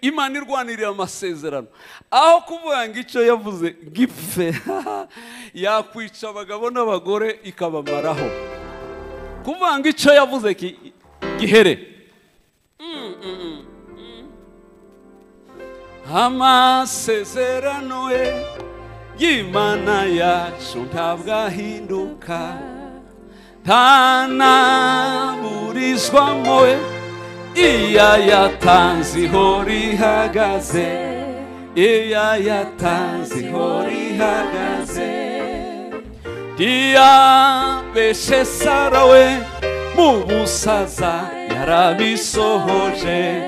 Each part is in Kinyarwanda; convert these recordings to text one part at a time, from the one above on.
Imana irwanirira amasezerano aho kuvuga ngo icyo yavuze gipfe yakwica abagabo n'abagore ikabamaraho kuvuga ngo icyo yavuze gihere amasezerano y'Imana yacu ntabwo ahinduka ntanaburizwamo iya yatanze ihora ihagaze iya yatanze ihora ihagaze ntiyabeshe Sara we mu busaza yarabisohoje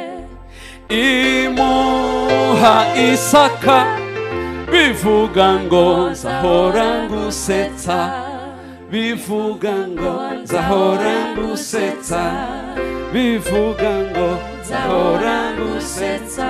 imuha Isaka bivuga ngo nzahora ngusetsa bivuga ngo nzahora ngusetsa bivuga ngo nzahora ngusetsa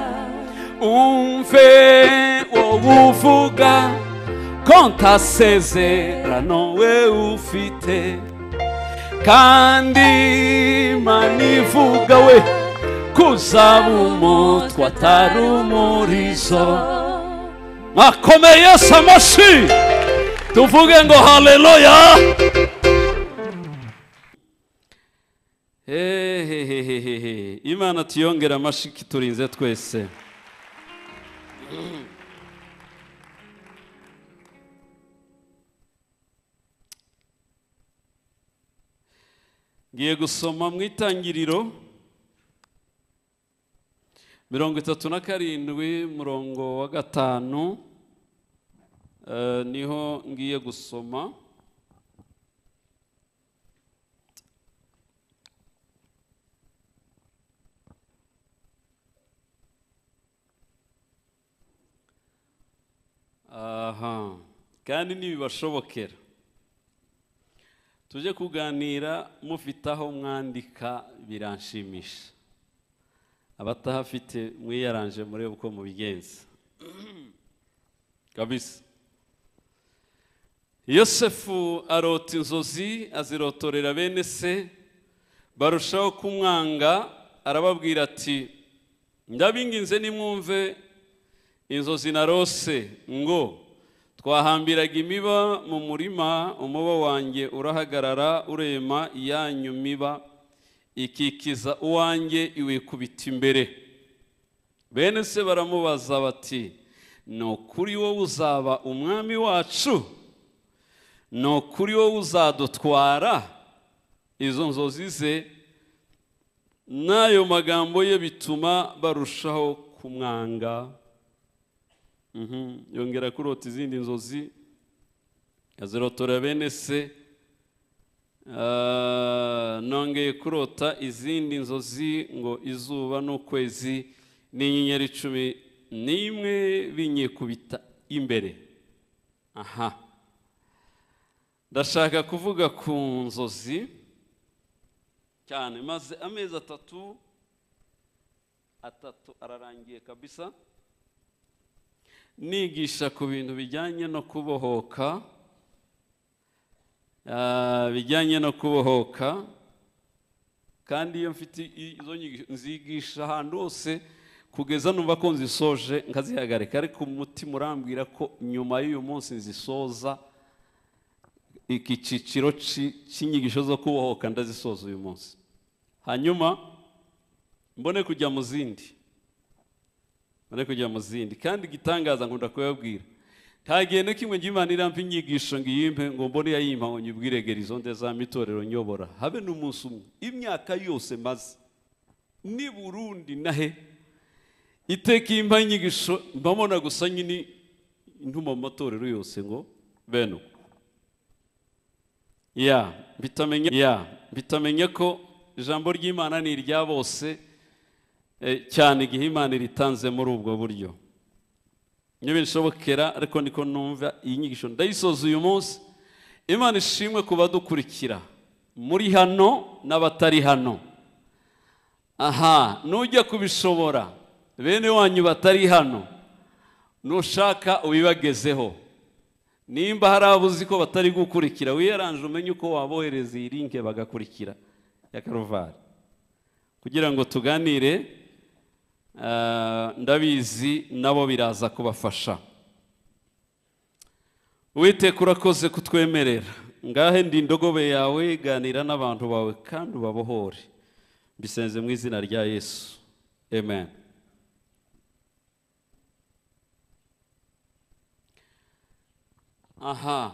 umve wowe uvuga ko ntasezerano we ufite kandi Imana ivuga we kuzaba umutwe atari umurizo mwakomeye Yesu amashyi tuvuge ngo haleluya Imana tuyongera amashyi turinze twese ngiye gusoma mu Itangiriro 37 murongo wa 5 niho ngiye gusoma kandi nibibashobokera tuje kuganira mufite aho mwandika biranshimisha abatahafite mwiyaranje murebe uko mubigenza kabisa Yosefu arota inzozi azirotorera bene se barushaho kumwanga arababwira ati ndabinginze nimwumve inzozi narose ngo twahambiraga imiba mu murima umuba wanjye urahagarara urema iyanyu miba ikikiza uwanjye iwikubita imbere bene se baramubaza bati no kuri wowe uzaba umwami wacu no kuri wowe uzadutwara izo nzozi ze n'ayo magambo ye bituma barushaho kumwanga yongera kurota izindi nzozi azirotora bene se nongeye kurota izindi nzozi ngo izuba n'ukwezi n'inyenyeri 11 binyikubita imbere ndashaka kuvuga ku nzozi cyane maze amezi atatu ararangiye kabisa nigisha ku bintu bijyanye no kubohoka kandi iyo mfite izo nzigisha ahantu hose kugeza numva ko nzisoje nkazihagarika ariko umutima urambwira ko nyuma y'uyu munsi nzisoza iki cyiciro cy'inyigisho zo kubohoka ndazisoza uyu munsi hanyuma mbone kujya mu zindi kandi gitangaza ngo ndakubabwira ntagende kimwe ngimana irampa inyigisho ngiyimpe ngo mbone yayimpa ngo nyibwiregera izo nde za mitorero nyobora habe n'umunsi umwe imyaka yose maze ni Burundi nahe iteka impa inyigisho mbamona gusa nyine intuma mu matorero yose ngo beno bitamenye ko ijambo ry'Imana ni irya bose cyane igihe Imana ritanze muri ubwo buryo niba bishobokera ariko niko numva iyi nyigisho ndayisoza uyu munsi Imana ishimwe kuba dukurikira muri hano n'abatari hano nujya kubishobora bene wanyu batari hano nushaka ubibagezeho nimba hari abuzi ko batari gukurikira wiyaranje umenye uko wabohereza iyi link bagakurikira ya Karuvari kugira ngo tuganire ndabizi nabo biraza kubafasha. Uwiteka urakoze kutwemerera, ngahe ndi indogobe yawe, ganira n'abantu bawe kandi ubabohore, bisenze mu izina rya Yesu, amen. Aha,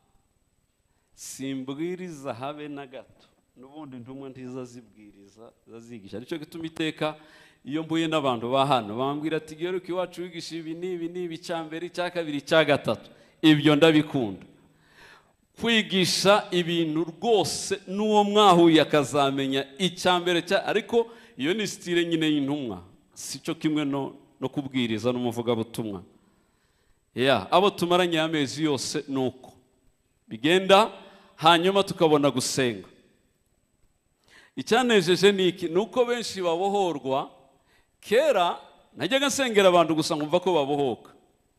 simbwiriza habe na gato, n'ubundi ntumwe ntizazibwiriza zazigisha. Nicyo gituma iteka iyo mbuye n'abantu ba hano bambwira ati geruka iwacu wigisha ibi n'ibi icyambere icya kabiri icya gatatu, ibyo ndabikunda. Kwigisha ibintu rwose n'uwo mwahuye akazamenya icyambere ariko iyo ni style nyine y'intumwa, sico kimwe no kubwiriza n'umuvugabutumwa. Abo tumaranye amezi yose nuko bigenda, hanyuma tukabona gusenga. Icyanejeje niki nuko benshi babohorwa. Kera najyaga nsengera abantu gusa ngumva ko babohoka,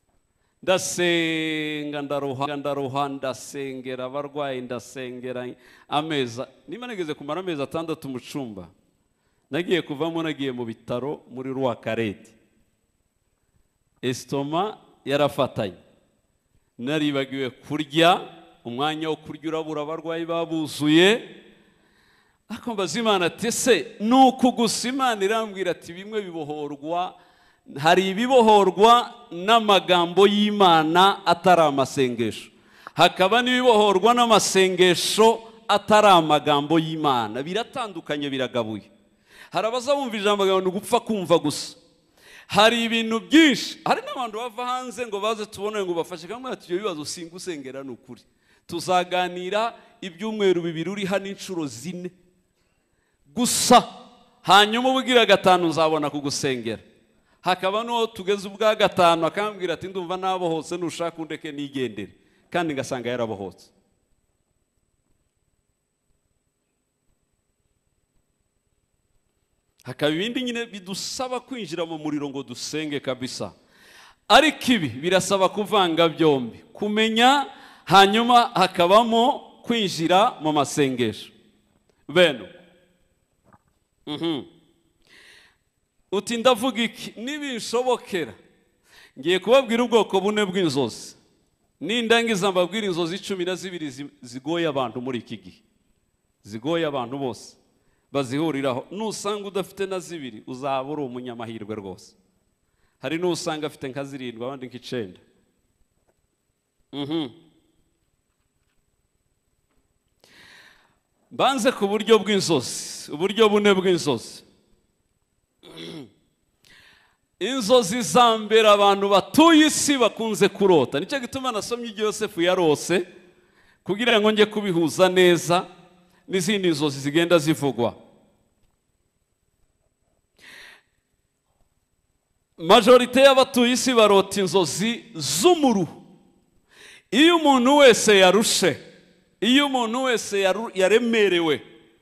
ndasenga ndaruha ndasengera abarwayi, ndasengera ameza. Niba nageze kumara amezi 6 mu cyumba, nagiye kuvamo, nagiye mu bitaro muri Rwakarete, estoma yarafatanye, naribagiwe kurya, umwanya wo kurya urabura, abarwayi babuzuye. Akombaza Imana ati se nuko gusa Imana irambwira ati bimwe bibohorwa, hari ibibohorwa n'amagambo y'Imana atari amasengesho, hakaba n'ibibohorwa n'amasengesho atari amagambo y'Imana. Biratandukanye, biragabuye. Hari abazabumva ijambo ngo gupfa kumva gusa. Hari ibintu byinshi, hari n'abantu bava hanze ngo baze tubone ngo bafashe, kamwe ati ibyo bibazo singusengera n'ukuri. Tuzaganira ibyumweru 2 uri hano inshuro 4 gusa, hanyuma ubugira 5 nzabona kugusengera. Hakaba no tugeze ubwa 5 akambwira ati ndumva nabohotse, nushaka undeke nigendere, kandi ngasanga yarabohotse. Hakaba ibindi nyine bidusaba kwinjira mu muriro ngo dusenge kabisa, ariko ibi birasaba kuvanga byombi, kumenya, hanyuma hakabamo kwinjira mu masengesho. Beno uti ndavuga iki? Nibinshobokera ngiye kubabwira ubwoko bune bw'inzozi, nindangiza mbabwira inzozi 12 zigoye abantu muri iki gihe, zigoye abantu bose bazihuriraho. Nusanga udafite na 2 uzaba uri umunyamahirwe rwose. Hari n'usanga afite nka 7 abandi nk'9. Banze ku buryo bw'inzozi, uburyo bune bw'inzozi. Inzozi za mbere abantu batuye isi bakunze kurota, nicyo gituma nasomye ibyo Yosefu yarose kugira ngo nge kubihuza neza n'izindi nzozi zigenda zivugwa. Majorite y'abatuye isi barota inzozi z'umuruho. Iyo umuntu wese yarushe, iyo umuntu wese yaremerewe,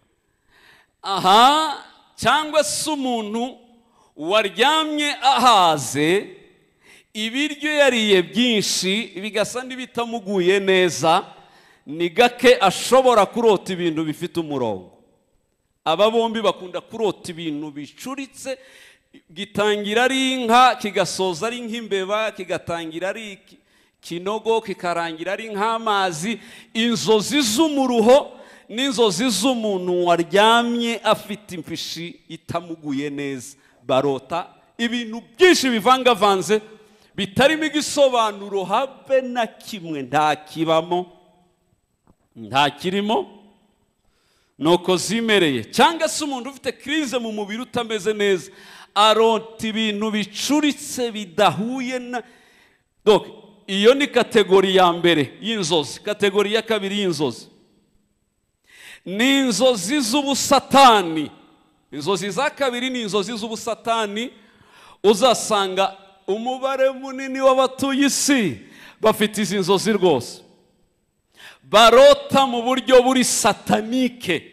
cyangwa se umuntu waryamye ahaze, ibiryo yariye byinshi bigasa n'ibitamuguye neza, ni gake ashobora kurota ibintu bifite umurongo. Aba bombi bakunda kurota ibintu bicuritse, gitangira ari inka kigasoza ari nk'imbeba, kigatangira ari kinogo kikarangira ari nk'amazi. Inzozi z'umuruho n'inzozi z'umuntu waryamye afite imfishi itamuguye neza, barota ibintu byinshi bivangavanze bitarimo igisobanuro habe na kimwe, nta kibamo, nta kirimo, nuko zimereye. Cyangwa se umuntu ufite crise mu mubiri utameze neza, arota ibintu bicuritse bidahuye na. Donc iyo ni kategori ya mbere y'inzozi. Kategori ya kabiri y'inzozi ni inzozi z'ubusatani. Inzozi za kabiri ni inzozi z'ubusatani. Uzasanga umubare munini w'abatuye isi bafite izi nzozi rwose, barota mu buryo buri satanike.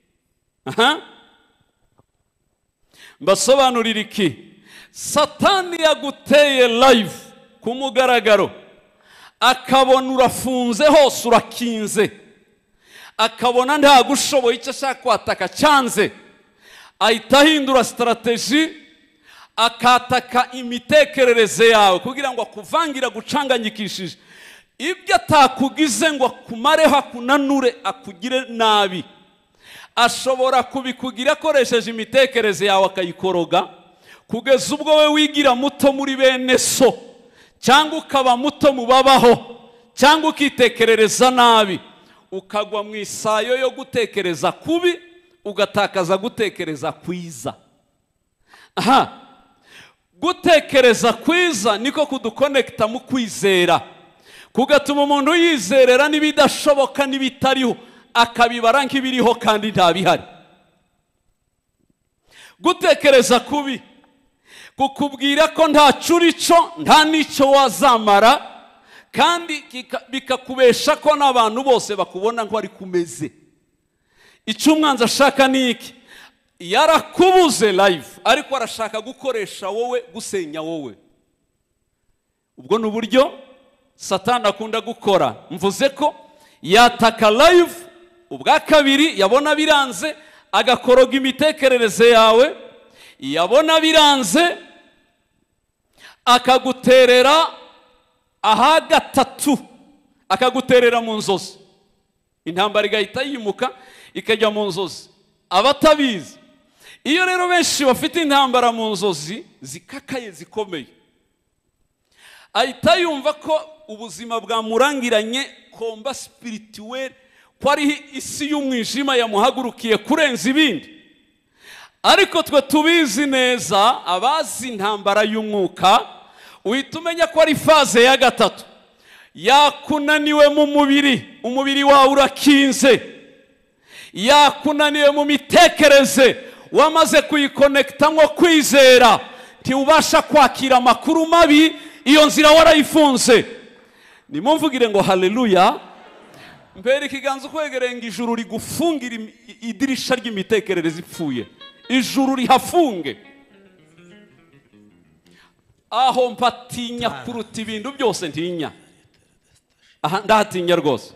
Mbasobanurira iki? Satani yaguteye live ku mugaragaro, akabona urafunze hose urakinze, akabona nta gushoboye icyo ashaka kwataka cyanze, ahita ahindura strategy, akataka imitekerereze yawe kugira ngo akuvangira gucanganyikishije ibyo atakugize ngo akumareho akunanure akugire nabi. Ashobora kubikugira akoresheje imitekerereze yawe akayikoroga kugeza ubwo we wigira muto muri bene so, cyangwa ukaba muto mu babaho, cyangwa ukitekerereza nabi, ukagwa mu isayo yo gutekereza kubi ugatakaza gutekereza kwiza. Aha, gutekereza kwiza niko kudukonekta mu kwizera, kugatuma umuntu yizerera n'ibidashoboka n'ibitariho akabibara nk'ibiriho kandi ntabihari. Gutekereza kubi kukubwira ko nta curico nta n'icyo wazamara, kandi bikakubesha ko n'abantu bose bakubona ngo ari kumeze. Icyo umwanzi ashaka ni iki? Yarakubuze live ariko arashaka gukoresha wowe gusenya wowe. Ubwo ni uburyo Satani akunda gukora. Mvuze ko yataka live, ubwa kabiri yabona biranze agakoroga imitekerereze yawe, yabona biranze akaguterera aha gatatu, akaguterera mu nzozi. Intambara igahita yimuka ikajya mu nzozi. Abatabizi, iyo rero benshi bafite intambara mu nzozi zikakaye zikomeye, ahita yumva ko ubuzima bwamurangiranye komba spirituel, ko ari isi y'umwijima yamuhagurukiye kurenza ibindi. Ariko twe tubizi neza, abazi intambara y'umwuka, uhita umenya ko ari faze ya gatatu. Yakunaniwe mu mubiri, umubiri wawe urakinze. Yakunaniwe mu mitekerereze, wamaze kuyikonekta nko kwizera, ntiubasha kwakira amakuru mabi, iyo nzira warayifunze. Nimumvugire ngo haleluya. Mbere ikiganza ukwegereye ngo ijuru rigufungira idirisha ry'imitekerereze ipfuye. Ijuru rihafunge. Aho mpatinya kuruta ibintu byose ntinya. Aha ndahatinya rwose.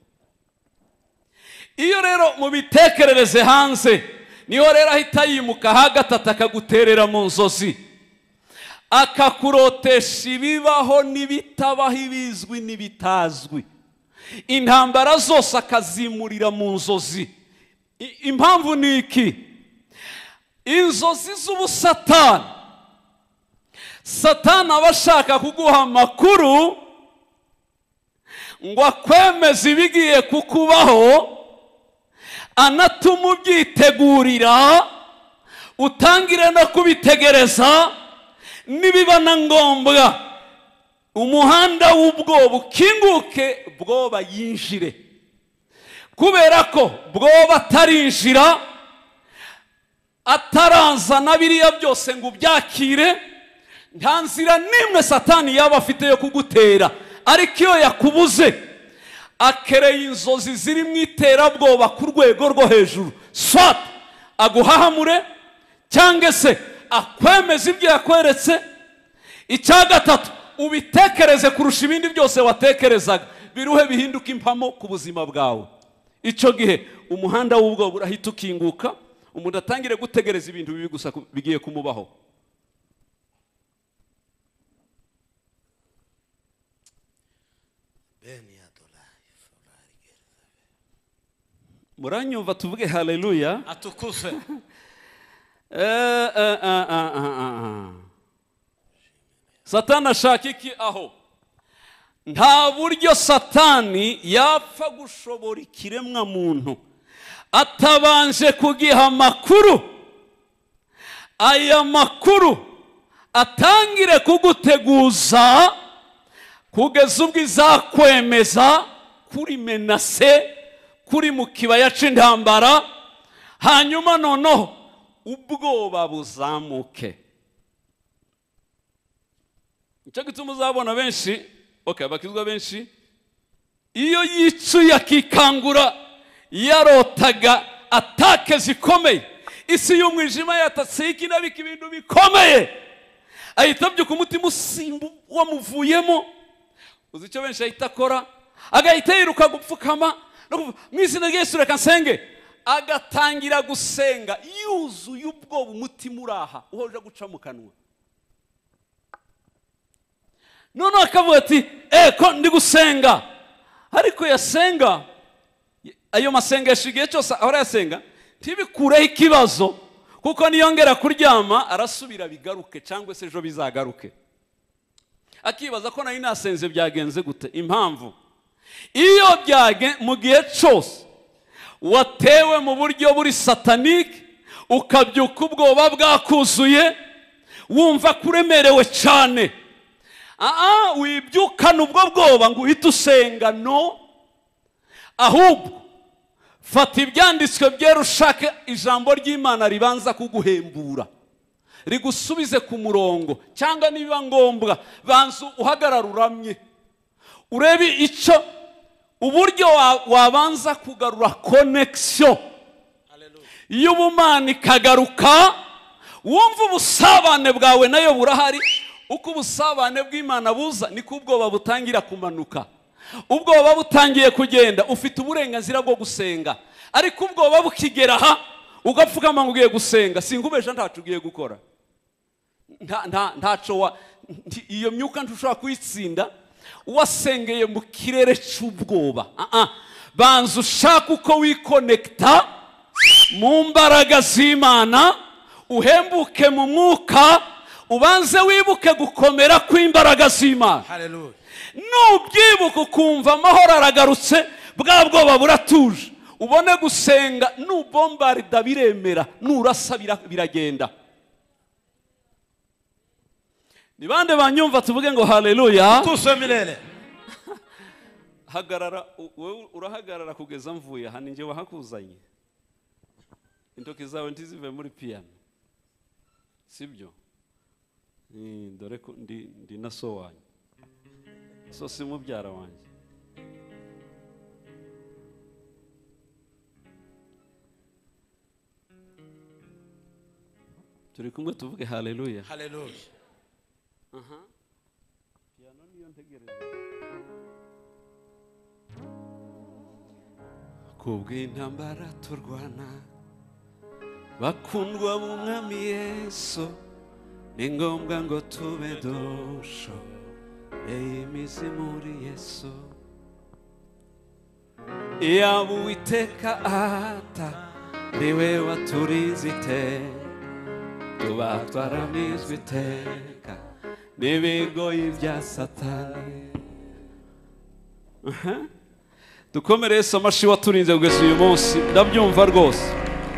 Iyo rero mu bitekerereze hanze, niho rero ahita yimuka hagatata akaguterera mu nzozi, akakurotesha ibibaho n'ibitabaho, ibizwi n'ibitazwi. Intambara zose akazimurira mu nzozi. Impamvu ni iki? Inzozi z'ubusatani. Satani aba ashaka kuguha amakuru ngo akwemeze ibigiye kukubaho, anatuma ubyitegurira, utangire no kubitegereza, nibiba na ngombwa umuhanda w'ubwoba ukinguke, bwoba yinjire. Kubera ko bwoba atarinjira, ataranzana biriya byose ngo ubyakire, nta nzira nimwe Satani yaba afite yo kugutera. Ariko iyo yakubuze, akereye inzozi ziri mu iterabwoba ku rwego rwo hejuru. Swat aguhahamure, cyangwa se akwemeza ibyo yakweretse. Icya gatatu, ubitekereze kurusha ibindi byose watekerezaga, biruhe bihinduka impamo ku buzima bwawe. Icyo gihe umuhanda w'ubwoba urahita ukinguka, umuntu atangire gutegereza ibintu bibi gusa bigiye kumubaho. Muranyumva tuvuge haleluya? Atukuzwe. Satani ashaka iki aho? Nta buryo Satani yapfa gushobora ikiremwa muntu atabanje kugiha amakuru. Aya makuru atangire kuguteguza kugeza ubwo izakwemeza kuri menase, kuri mu kibaya c'intambara, hanyuma noneho ubwoba buzamuke. Icyo gituma uzabona benshi, bakizwa benshi, iyo yicuye akikangura, yarotaga atake zikomeye, isi y'umwijima yatatse ikinabika ibintu bikomeye, ahita abyuka umutima usimba wamuvuyemo. Uzi icyo benshi ahita akora? Agahita yiruka gupfukama, mu izina rya Yesu reka nsenge, agatangira gusenga yuzuye ubwoba, umutima uraha uhoje guca mu kanwa. noneho akavuga ati ko ndi gusenga, ariko yasenga ayo masengesho igihe cyose ahora yasenga ntibikureho ikibazo, kuko niyongera kuryama arasubira bigaruke cyangwa se ejo bizagaruke. Akibaza ko nari nasenze byagenze gute. Impamvu iyo mu gihe cyose watewe mu buryo buri satanike, ukabyuka ubwoba bwakuzuye, wumva kuremerewe cyane, wibyukana ubwo bwoba ngo uhite usenga, no. Ahubwo fata ibyanditswe byera, ushake ijambo ry'Imana ribanza kuguhembura, rigusubize ku murongo, cyangwa niba ngombwa banza uhagarara uramye, urebe icyo uburyo wabanza kugarura connection y'ubumana ikagaruka, wumva ubusabane bwawe nayo burahari. Uko ubusabane bw'Imana buza niko ubwoba butangira kumanuka. Ubwoba butangiye kugenda, ufite uburenganzira bwo gusenga. Ariko ubwoba bukigera aha ugapfukama ngo ugiye gusenga, singubeje ntacu ugiye gukora, ntaco iyo myuka ntushobora kuyitsinda wasengeye mu kirere cy'ubwoba. Banza ushaka uko wikonekta mu mbaraga z'Imana, uhembuke mu mwuka, ubanze wibuke gukomera kw'imbaraga z'Imana. Haleluya. Nubyibuka ukumva amahoro aragarutse, bwa bwoba buratuje, ubone gusenga. Nubombarida biremera, nurasa biragenda. Ni bande banyumva tuvuge ngo haleluya? Tusemirere. Hagarara, wewe urahagarara kugeza mvuye hano, nje wahakuzanye. Intoki zawe ntizive muri piano, sibyo? Dore ko ndi na so wanyu, so si mubyara wanjye. Turi kumwe tuvuge haleluya. Haleluya. Piano niyo ntegereza. Kubw'intambara turwana, bakundwa b'Umwami Yesu, ni ngombwa ngo tube dusho imizi muri Yesu. Yaba Uwiteka atariwe waturize iteka, tuba twaramizwe iteka n'ibigoyi bya Satani. Dukomere Yesu amashyi waturinze kugeza uyu munsi, ndabyumva rwose.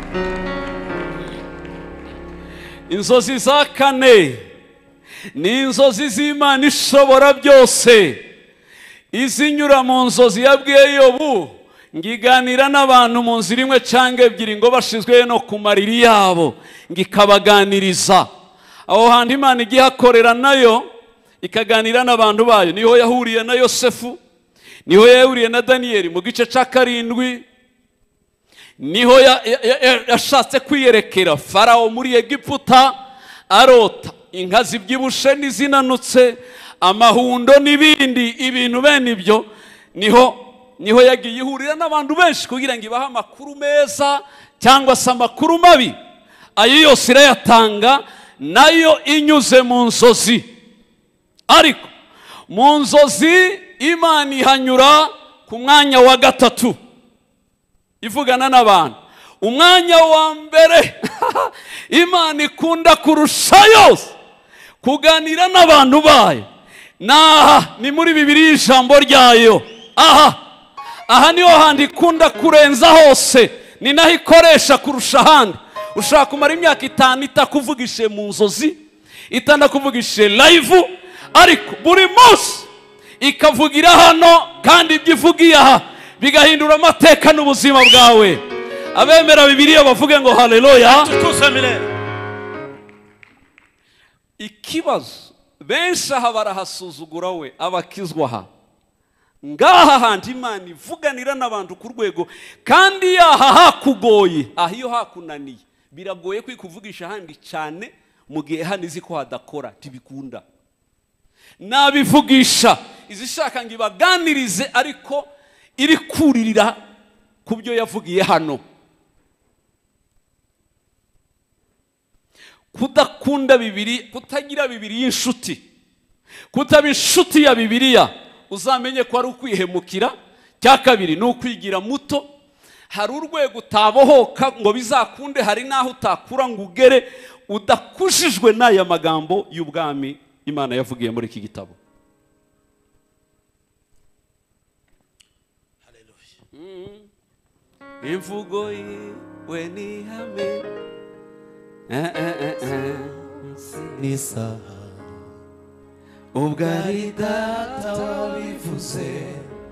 Inzozi za kane ni inzozi z'Imana ishobora byose. Izinyura mu nzozi yabwiye Yobu, ngiganira n'abantu mu nzira imwe cyangwa ebyiri ngo bashizwe no ku mariri yabo, ngikabaganiriza. Aho handi Imana igihakorera nayo ikaganira n'abantu bayo. Niho yahuriye na Yosefu, niho yahuriye na Daniyeli mu gice cya 7, niho yashatse kwiyerekera Farawo muri Egiputa arota inka zibyibushe n'izinanutse, amahundo n'ibindi ibintu bene ibyo. Niho yagiye ihurira n'abantu benshi kugira ngo ibahe amakuru meza cyangwa se amakuru mabi. Ayo yose irayatanga nayo inyuze mu nzozi. Ariko mu nzozi Imana ihanyura ku mwanya wa 3 ivugana n'abantu. Umwanya wa mbere Imana ikunda kurusha yose kuganira n'abantu bayo, ni muri Bibiliya ijambo ryayo. Aha niho handi ikunda kurenza hose, ni naho ikoresha kurusha ahandi. Ushaka kumara imyaka 5 itakuvugishe mu nzozi, itanakuvugishe live, ariko buri munsi ikavugira hano, kandi ibyo ivugiye aha bigahindura amateka n'ubuzima bwawe. Abemera Bibiliya bavuge ngo haleluya. Ikibazo benshi aha barahasuzugura we abakizwa aha. Ngaha handi Imana ivuganira n'abantu ku rwego, kandi yaha hakugoye, aho iyo hakunaniye biragoye kwikuvugisha handi cyane, mu gihe hano izi ko hadakora tibikunda. Nabivugisha izishaka ngo ibaganirize, ariko iri kuririra ku byo yavugiye hano. Kudakunda Bibiliya, kutagira Bibiliya inshuti, kutaba inshuti ya Bibiliya uzamenye ko ari ukwihemukira. Cya kabiri ni ukwigira muto. Hari urwego utabohoka ngo bizakunde, hari naho utakura ngo ugere udakujijwe n'aya magambo y'ubwami Imana yavugiye muri iki gitabo. Imvugo yiwe ni ihame n'isaha ubwo ari data wabivuze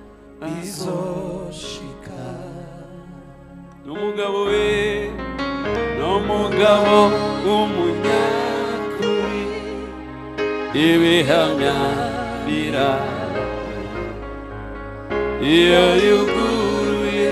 bizoshika. n'umugabo we n'umugabo w'umunyakuri ibihamya birabaye iyo yuguruye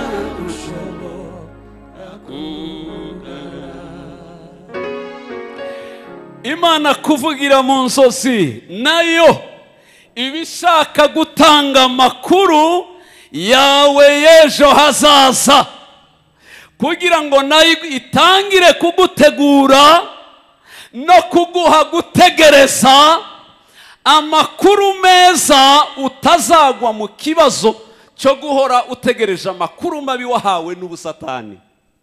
Imana kuvugira mu nzozi nayo ibishaka gutanga amakuru yawe y'ejo hazaza, kugira ngo nayo itangire kugutegura no kuguha gutegereza amakuru meza, utazagwa mu kibazo cyo guhora utegereje amakuru mabi wahawe n'ubusatani.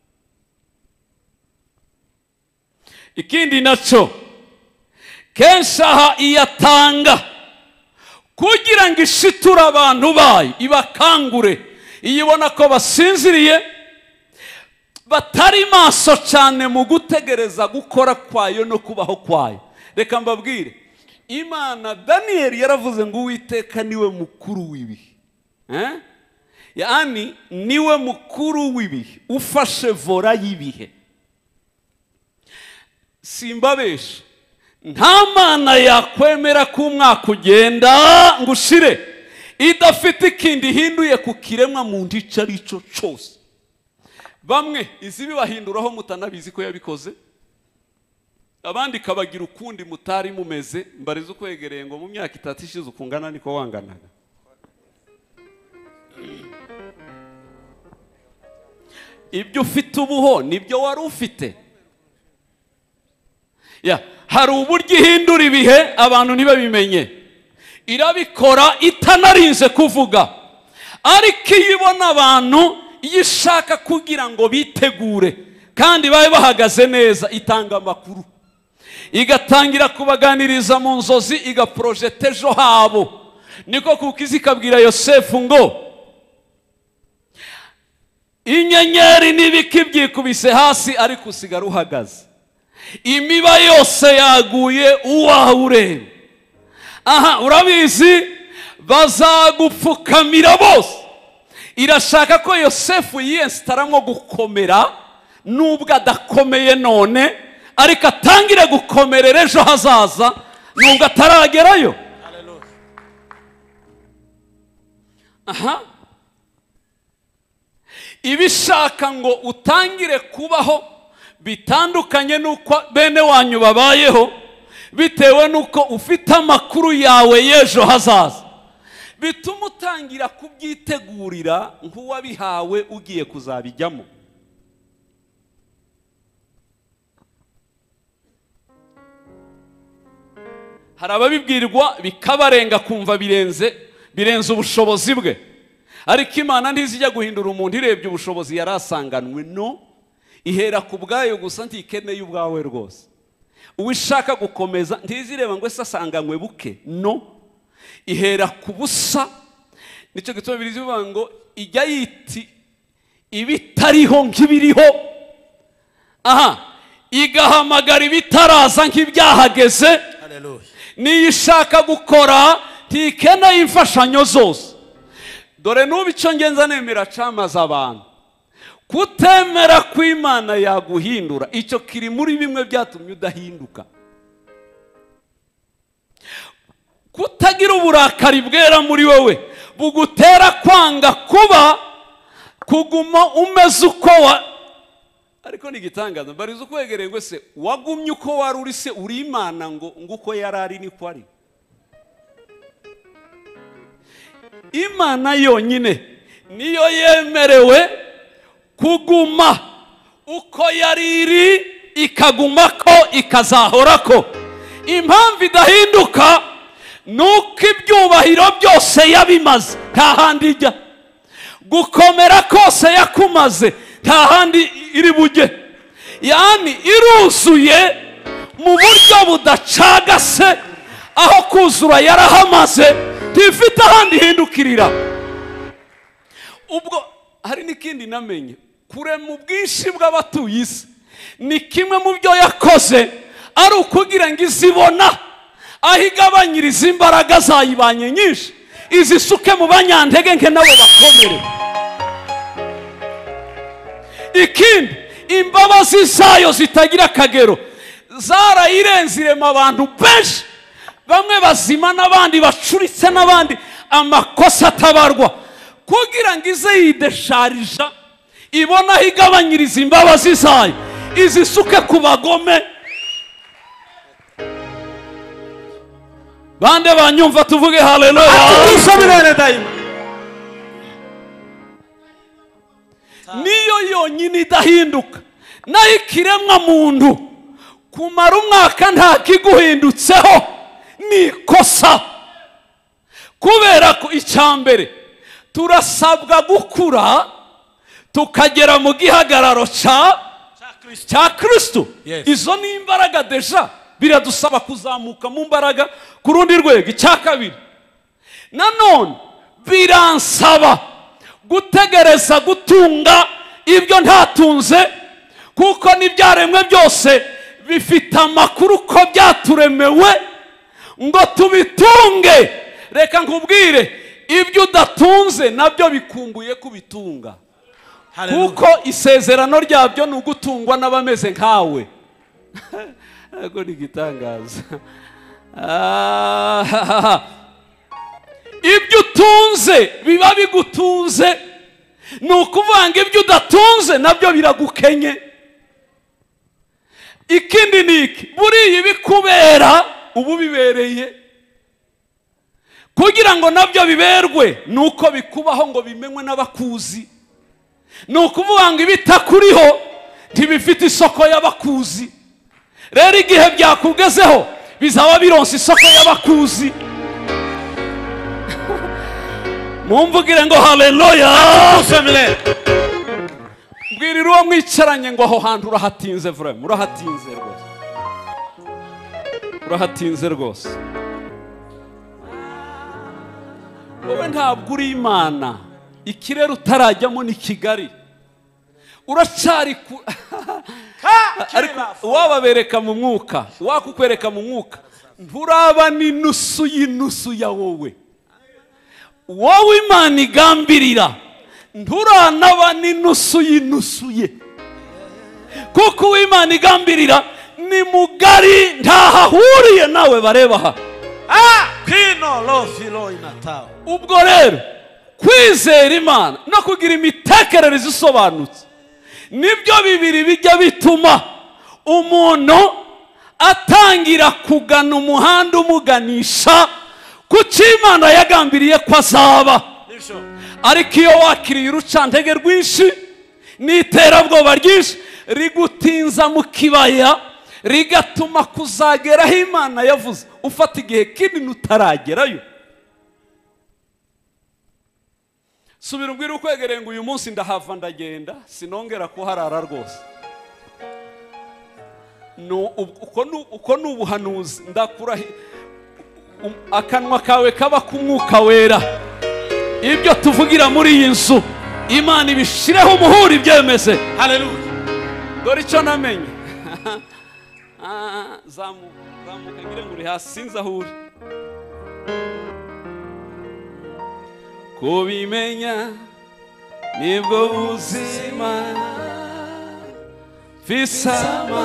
Ikindi nacyo kenshi aha iyatanga kugira ngo ishiture abantu bayo, ibakangure. Iyo ibona ko basinziriye batari maso cyane mu gutegereza gukora kwayo no kubaho kwayo. Reka mbabwire, Imana, Daniyeli yaravuze ngo Uwiteka niwe mukuru w'ibihe. Yani niwe mukuru w'ibihe, ufashe vora y'ibihe. Simbabesha, nta mana yakwemera ko umwaka ugenda ngo ushire idafite ikindi ihinduye ku kiremwa muntu icyo ari cyo cyose. Bamwe izi bibahinduraho mutanabizi ko yabikoze, abandi kabagira ukundi mutari mumeze. Mbariza ukwegereye ngo mu myaka 3 ishize ukungana niko wanganaga. Ibyo ufite ubuho nibyo wari ufite. Hari uburyo ihindura ibihe abantu ntibabimenye. Irabikora itanarinze kuvuga, ariko iyo ibona abantu ishaka kugira ngo bitegure kandi babe bahagaze neza, itanga amakuru, igatangira kubaganiriza mu nzozi, igaprojete ejo habo. Niko kuko izikabwira Yosefu ngo inyenyeri n'ibiki byikubise hasi ariko usigara uhagaze, imiba yose yaguye uwawe ureba. Aha, urabizi bazagupfukamira bose. Irashaka ko Yosefu yiyesitaramwo gukomera nubwo adakomeye none, ariko atangire gukomerera ejo hazaza nubwo ataragerayo. Aha, ibishaka ngo utangire kubaho bitandukanye nuko bene wanyu babayeho, bitewe nuko ufite amakuru yawe y'ejo hazaza, bituma utangira kubyitegurira nk'uwabihawe ugiye kuzabijyamo. Hari ababibwirwa bikabarenga kumva birenze ubushobozi bwe, ariko Imana ntizijya guhindura umuntu irebye ubushobozi yarasanganwe. No, ihera ku bwayo gusa, ntikeneye ubwawe rwose. Uwishaka gukomeza ntizireba ngo ese asanganywe buke. No, ihera ku busa. Nicyo gituma Bibiliya ivuga ngo ijya yiti ibitariho nk'ibiriho. Aha, igahamagara ibitaraza nk'ibyahageze. Niyo ishaka gukora ntikeneye imfashanyo zose. Dore n'ubu icyo ngenza nemera camaza abantu, kutemera ko Imana yaguhindura, icyo kiri muri bimwe byatumye udahinduka. Kutagira uburakari bwera muri wowe bugutera kwanga kuguma umeze uko ariko ni igitangaza. Mbariza ukwegereye ngo se wagumye uko wari uri, se uri Imana ngo uko yari ari niko ari? Imana yonyine niyo yemerewe kuguma uko yari iri, ikaguma ko ikazahora ko. Impamvu idahinduka nuko ibyubahiro byose yabimaze nta handi ijya, gukomera kose yakumaze nta handi iri bujye, yani iruzuye mu buryo budacagase, aho kuzura yarahamaze ntifite ahandi hindukirira. Ubwo hari n'ikindi namenye, kurema ubwinshi bw'abatuye isi ni kimwe mu byo yakoze, ari ukugira ngo izibona aho igabanyiriza imbaraga zayibanye nyinshi, izisuke mu banyantege nke nabo bakomere. Ikindi, imbabazi zayo zitagira akagero zarayirenze, irema abantu benshi, bamwe bazima n'abandi bacuritse n'abandi amakosa atabarwa, kugira ngo ize yidesharija, ibona aho igabanyiriza imbabazi zayo, izisuke ku bagome. Bande banyumva tuvuge haleluya. Tusabirane daima. Niyo yonyine idahinduka, naho ikiremwa muntu kumara umwaka nta kiguhindutseho ni ikosa. Kubera ko icyambere turasabwa gukura tukagera mu gihagararo cya Kristo. Yes. Izo ni imbaraga deja, biradusaba kuzamuka mu mbaraga ku rundi rwego. Icya kabiri, nanone biransaba gutegereza gutunga ibyo ntatunze, kuko n'ibyaremwe byose bifite amakuru ko byaturemewe ngo tubitunge. Reka nkubwire, ibyo udatunze nabyo bikumbuye kubitunga, kuko isezerano ryabyo ni ugutungwa n'abameze nkawe. Ego ni igitangaza. Ibyo utunze biba bigutunze, ni ukuvuga ngo ibyo udatunze nabyo biragukenye. Ikindi ni iki, buriya ibikubera ubu bibereye, kugira ngo nabyo biberwe ni uko bikubaho ngo bimenywe n'abakuzi. Ni ukuvuga ngo ibitakuriho ntibifite isoko y'abakuzi. Rero igihe byakugezeho bizaba bironse isoko y'abakuzi. Mumvugire ngo haleluya. Mbwirira uwo mwicaranye ngo aho hantu urahatinze, vraiment urahatinze rwose, urahatinze rwose. Wowe ntabwo uri Imana, ikirere utarajyamo ni Kigali, uracari wababereka mu mwuka, wakukwereka mu mwuka, nturaba n'inusu y'inusu ya wowe. Wowe Imana igambirira nturanaba n'inusu y'inusu ye, kuko uw'Imana igambirira ni mugari, ntahahuriye nawe bareba aha. Ubwo rero kwizera Imana no kugira imitekerereze isobanutse nibyo bibiri bijya bituma umuntu atangira kugana umuhanda umuganisha ku cyo Imana yagambiriye ko azaba. Ariko iyo wakiriye urucantege rwinshi n'iterabwoba ryinshi, rigutinza mu kibaya, rigatuma kuzageraho Imana yavuze ufata igihe kinini utaragerayo. Subira ubwira ukwegereye ngo uyu munsi ndahava ndagenda, sinongera kuharara rwose. Uko ni ubuhanuzi, ndakurahi akanwa kawe kaba k'umwuka wera. Ibyo tuvugira muri iyi nzu Imana ibishireho umuhuri byemeze. Haleluya. Dore icyo namenye. Zamuka ngire ngo uri hasi, sinzi aho uri. Kubimenya nibwo buzima, fisama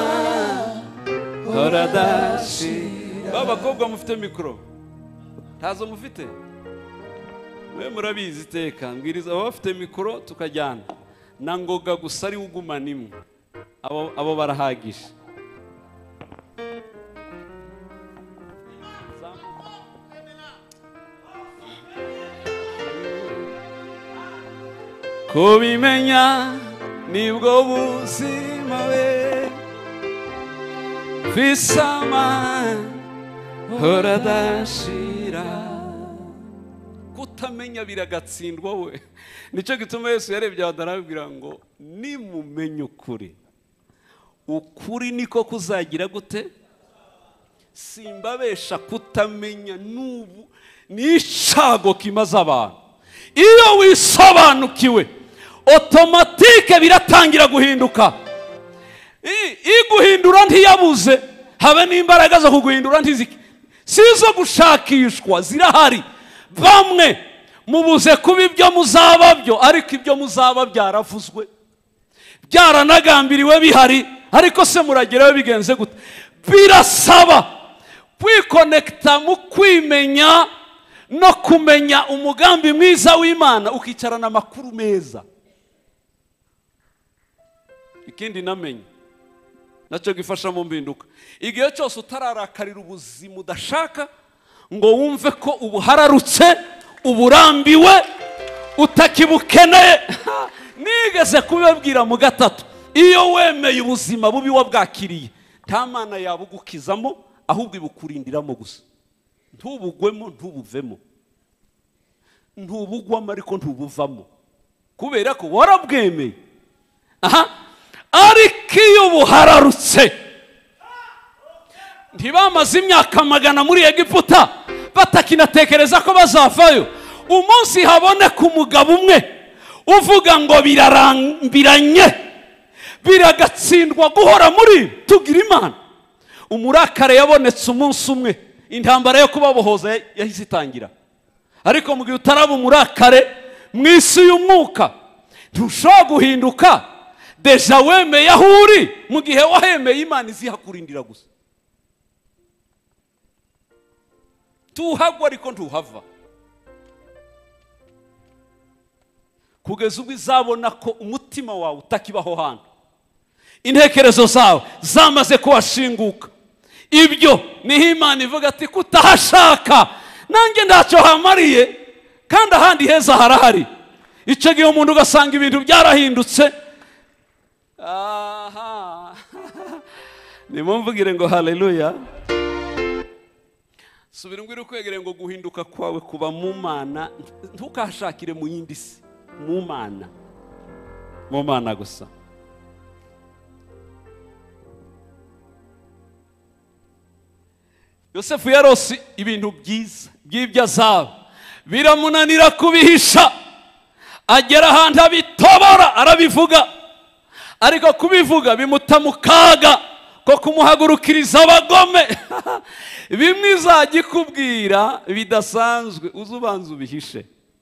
horadashi. Babakobwa mufite mikoro, ntazo mufite? We murabizi iteka, mbwiriza abafite mikoro tukajyana. Na Ngoga gusa ari ugumana imwe, abo barahagije. Kubimenya nibwo buzima we, fisama horadashira. Kutamenya biragatsindwa we. Nicyo gituma Yesu yarebye adarabwira ngo nimumenye ukuri, ukuri niko kuzagira gute? Simbabesha kutamenya n'ubu n'ishago kimaze abantu. Iyo wisobanukiwe automatique biratangira guhinduka. Iguhindura ntiyabuze, habe n'imbaraga zo kuguhindura ntiziki. Sizo gushakishwa zirahari. Bamwe mubuze kuba ibyo muzaba byo, ariko ibyo muzaba byaravuzwe, byaranagambiriwe bihari, ariko se murageraho bigenze gute? Birasaba kwikonekta mu kwimenya no kumenya umugambi mwiza w'Imana, ukicarana amakuru meza. Ikindi namenye nacyo gifasha mu mbinduka, igihe cyose utararakarira ubuzima udashaka ngo wumve ko ubuhararutse, uburambiwe, utakibukeneye. Nigeze kubabwira mu gatatu, iyo wemeye ubuzima bubi wabwakiriye, nta Mana yabugukizamo, ahubwo ibukurindiramo gusa. Ntubugwemo, ntubuvemo, ntubugwamo ariko ntubuvamo, kubera ko warabwemeye. Ariko iyo buhararutse, ntibamaze imyaka 100 muri Egiputa batakinatekereza ko bazavayo, umunsi haboneka umugabo umwe uvuga ngo birarambiranye, biragatsindwa guhora muri tugira Imana. Umurakare yabonetse umunsi umwe, intambara yo kubabohoza yahise itangira. Ariko mu gihe utaraba umurakare mw'isi y'umwuka, ntushobora guhinduka. Deja wemeye aho uri, mu gihe wahemeye Imana izihakurindira gusa. Tuhagwa ariko ntuhava, kugeza ubwo izabona ko umutima wawe utakibaho hano, intekerezo zawe zamaze kuwashinguka. Ibyo niho Imana ivuga ati kutahashaka nanjye ntacyo hamariye, kandi ahandi heza harahari. Icyo gihe umuntu ugasanga ibintu byarahindutse. Nimumvugire ngo haleluya. Subira ngwira kwegere ngo guhinduka kwawe kuba mu Mana, ntukashakire mu yindi si, mu Mana, mu Mana gusa. Yosefu yarose ibintu byiza by'ibyo azaba, biramunanira kubihisha, agera ahantu abitobora arabivuga, ariko kubivuga bimuta mu kaga ko kumuhagurukiriza abagome. Bimwe izagikubwira bidasanzwe, uzubanza ubihishe,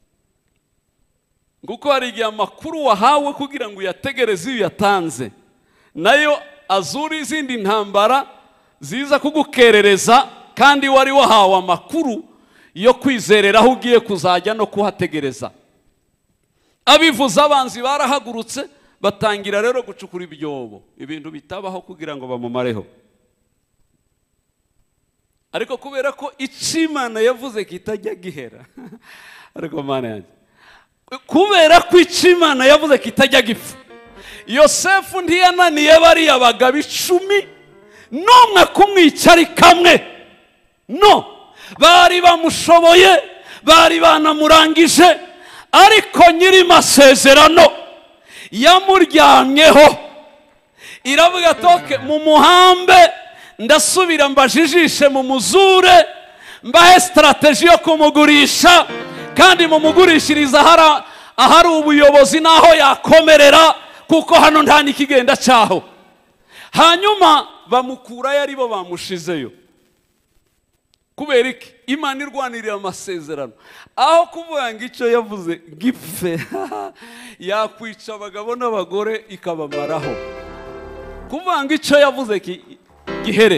nguko hari igihe amakuru wahawe kugira ngo uyategereze iyo yatanze, nayo azuri izindi ntambara ziza kugukerereza, kandi wari wahawe amakuru yo kwizerera aho ugiye kuzajya no kuhategereza. Abivuza abanzi barahagurutse, batangira rero gucukura ibyobo, ibintu bitabaho kugira ngo bamumareho. Ariko kubera ko Imana yavuze kitajya gihera, ariko Mana yanjye, kubera ko Imana yavuze kitajya gipfa, Yosefu ntiyananiye bariya bagabo 10 n'umwe kumwica ari kamwe. No, bari bamushoboye, bari banamurangije, ariko nyiri masezerano yamuryamyeho, iravuga toke mu muhambe, ndasubira mbajijishe mu muzure, mbahe strategy yo kumugurisha, kandi mumugurishiriza ahari ubuyobozi naho yakomerera, kuko hano nta nikigenda cyaho. Hanyuma bamukurayo ari bo bamushizeyo. Kubera iki? Imana irwanirira amasezerano, aho kuvuga ngo icyo yavuze gipfe, yakwica abagabo n'abagore ikabamaraho. Kuvuga ngo icyo yavuze gihere.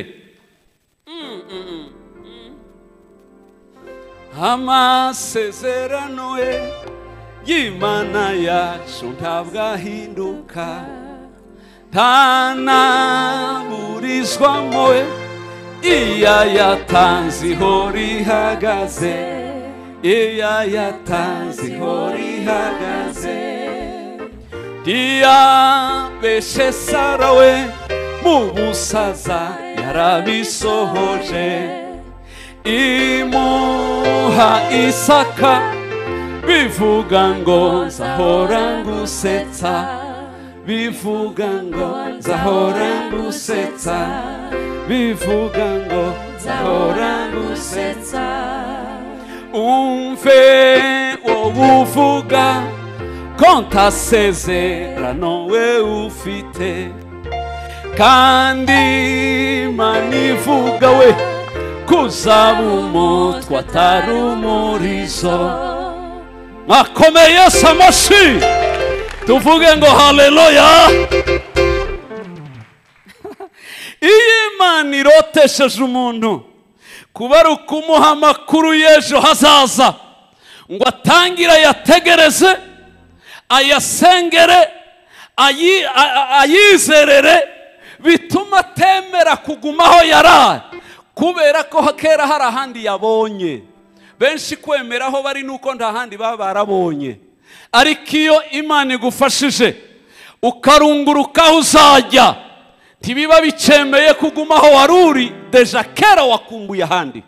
Amasezerano y'Imana yacu ntabwo ahinduka, ntanaburizwamo, iya yatanze ihora ihagaze, iya yatanze ihora ihagaze. Ntiyabeshe Sara we mu busaza yarabisohoje, imuha Isaka, bivuga ngo nzahora ngusetsa, bivuga ngo nzahora ngusetsa, bivuga ngo nzahora ngusetsa. Umve wowe uvuga ko nta sezerano we ufite, kandi Imana ivuga we kuzaba umutwe atari umurizo. Mwakomeye Yesu amashyi, tuvuge ngo haleluya. Iyo Imana irotesheje umuntu kuba ari ukumuha amakuru y'ejo hazaza ngo atangire ayategereze, ayasengere, ayizerere, bituma atemera kugumaho yari, kubera ko kera hari ahandi yabonye. Benshi kwemeraho bari nuko nta handi baba barabonye. Ariko iyo Imana igufashije ukarunguruka aho uzajya, ntibiba bicemeye kugumaho waruri, deja kera wakumbuye ahandi.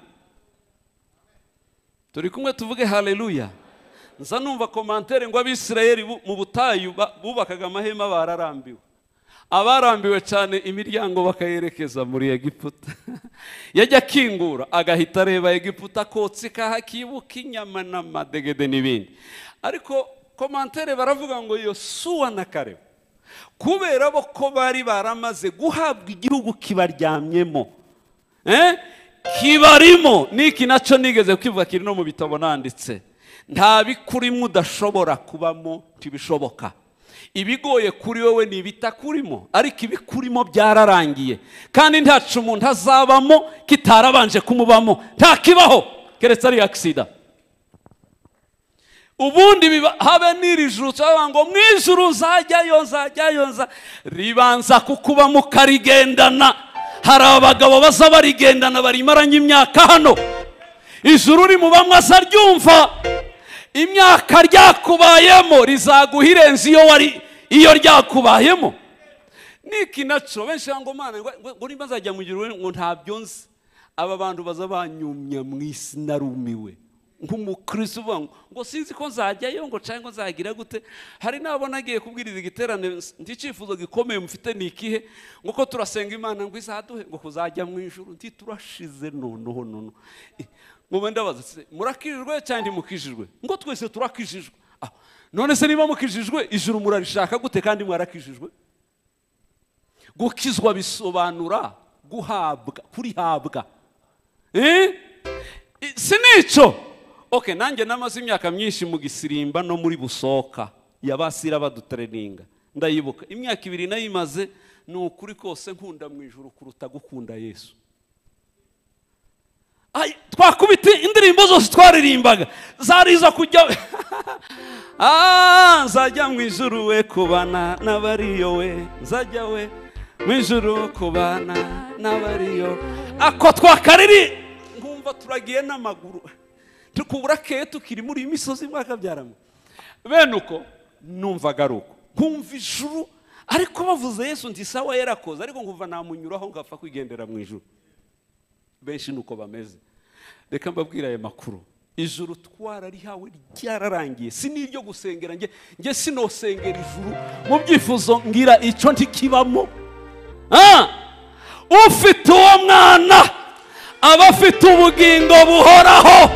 Turi kumwe tuvuge haleluya. Nza numva komantere ngo Abisirayeli mu butayu bubakaga amahema bararambiwe. Abarambiwe cyane imiryango bakayerekeza muri Egiputa. Yajya kingura agahita areba Egiputa kotsi kahakibuka inyama n'amadegede n'ibindi. Ariko komantere baravuga ngo Yosuwa na Kalebu, kubera bo ko bari baramaze guhabwa igihugu kibaryamyemo, kibarimo, niki nacyo nigeze kwivuga kiri no mu bitabo nanditse, nta bikurimo udashobora kubamo, ntibishoboka. Ibigoye kuri wowe ni ibitakurimo, ariko ibikurimo byararangiye, kandi ntacu umuntu azabamo kitarabanje kumubamo, ntakibaho keretse ari aksida. Ubundi habe n'ijuru cyangwa ngo mwijuru nzajyayo ribanza kukuba mukarigendana. Hari abagabo baza barigendana barimaranye imyaka hano, ijuru uri mu bamwe azaryumva, imyaka ryakubayemo rizaguhirenza iyo ryakubayemo. Niki naco benshi ngo Mana ngo nimba nzajya mu ijuru ngo ntabyo nzi. Aba bantu baza banyumya mu isi narumiwe nk'umukristo uvuga ngo sinzi ko nzajyayo ngo cyangwa ngo nzagira gute. Hari nabo nagiye kubwiriza igiterane, nticifuzo gikomeye mufite nikihe ngo ko turasenga Imana ngo izaduhe ngo kuzajya mu ijuru, nti turashize noneho ngo wenda baza murakijijwe cyangwa mukijijwe, ngo twese turakijijwe. None se niba mukijijwe ijuru murarishaka gute kandi mwarakijijwe? Gukizwa bisobanura guhabwa, kurihabwa. Sinico. Okay, nanjye namaze imyaka myinshi mu Gisirimba no muri Busoka yabasira badutreninga. Ndayibuka imyaka 2 nayimaze, ni ukuri kose nkunda mu ijuru kuruta gukunda Yesu. Twakubita indirimbo zose twaririmbaga zariza kujya nzajya mu ijuru we kubana n'abariyo we, nzajya we mu ijuru kubana n'abariyo. Ako twakariri nkumva turagiye n'amaguru, tukubura ke tukiri muri imisozi mwakabyaramo. Bene uko numvaga ruko nkumva ijuru, ariko bavuze Yesu nti sawa yarakoze, ariko nkumva namunyuraho ngapfa kwigendera mu ijuru. Benshi nuko bameze. Reka mbabwira aya makuru, ijuru twararihawe ryararangiye. Siniryo gusengera nge sinosengera ijuru mu byifuzo ngira ico ntikibamo. Ufite uwo mwana aba afite ubugingo buhoraho.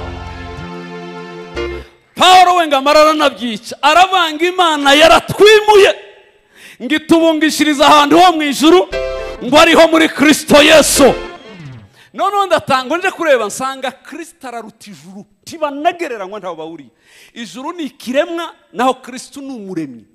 Paulo wenga marara nabyica aravanga Imana yaratwimuye ngitubungishiriza ahantu ho mu ijuru ngo ariho muri Kristo Yesu. None ndatanga nje kureba nsanga Kristo araruta ijuru, tibanagereranywa ntaho bawuri. Ijuru ni ikiremwa naho Kristo ni umuremyi.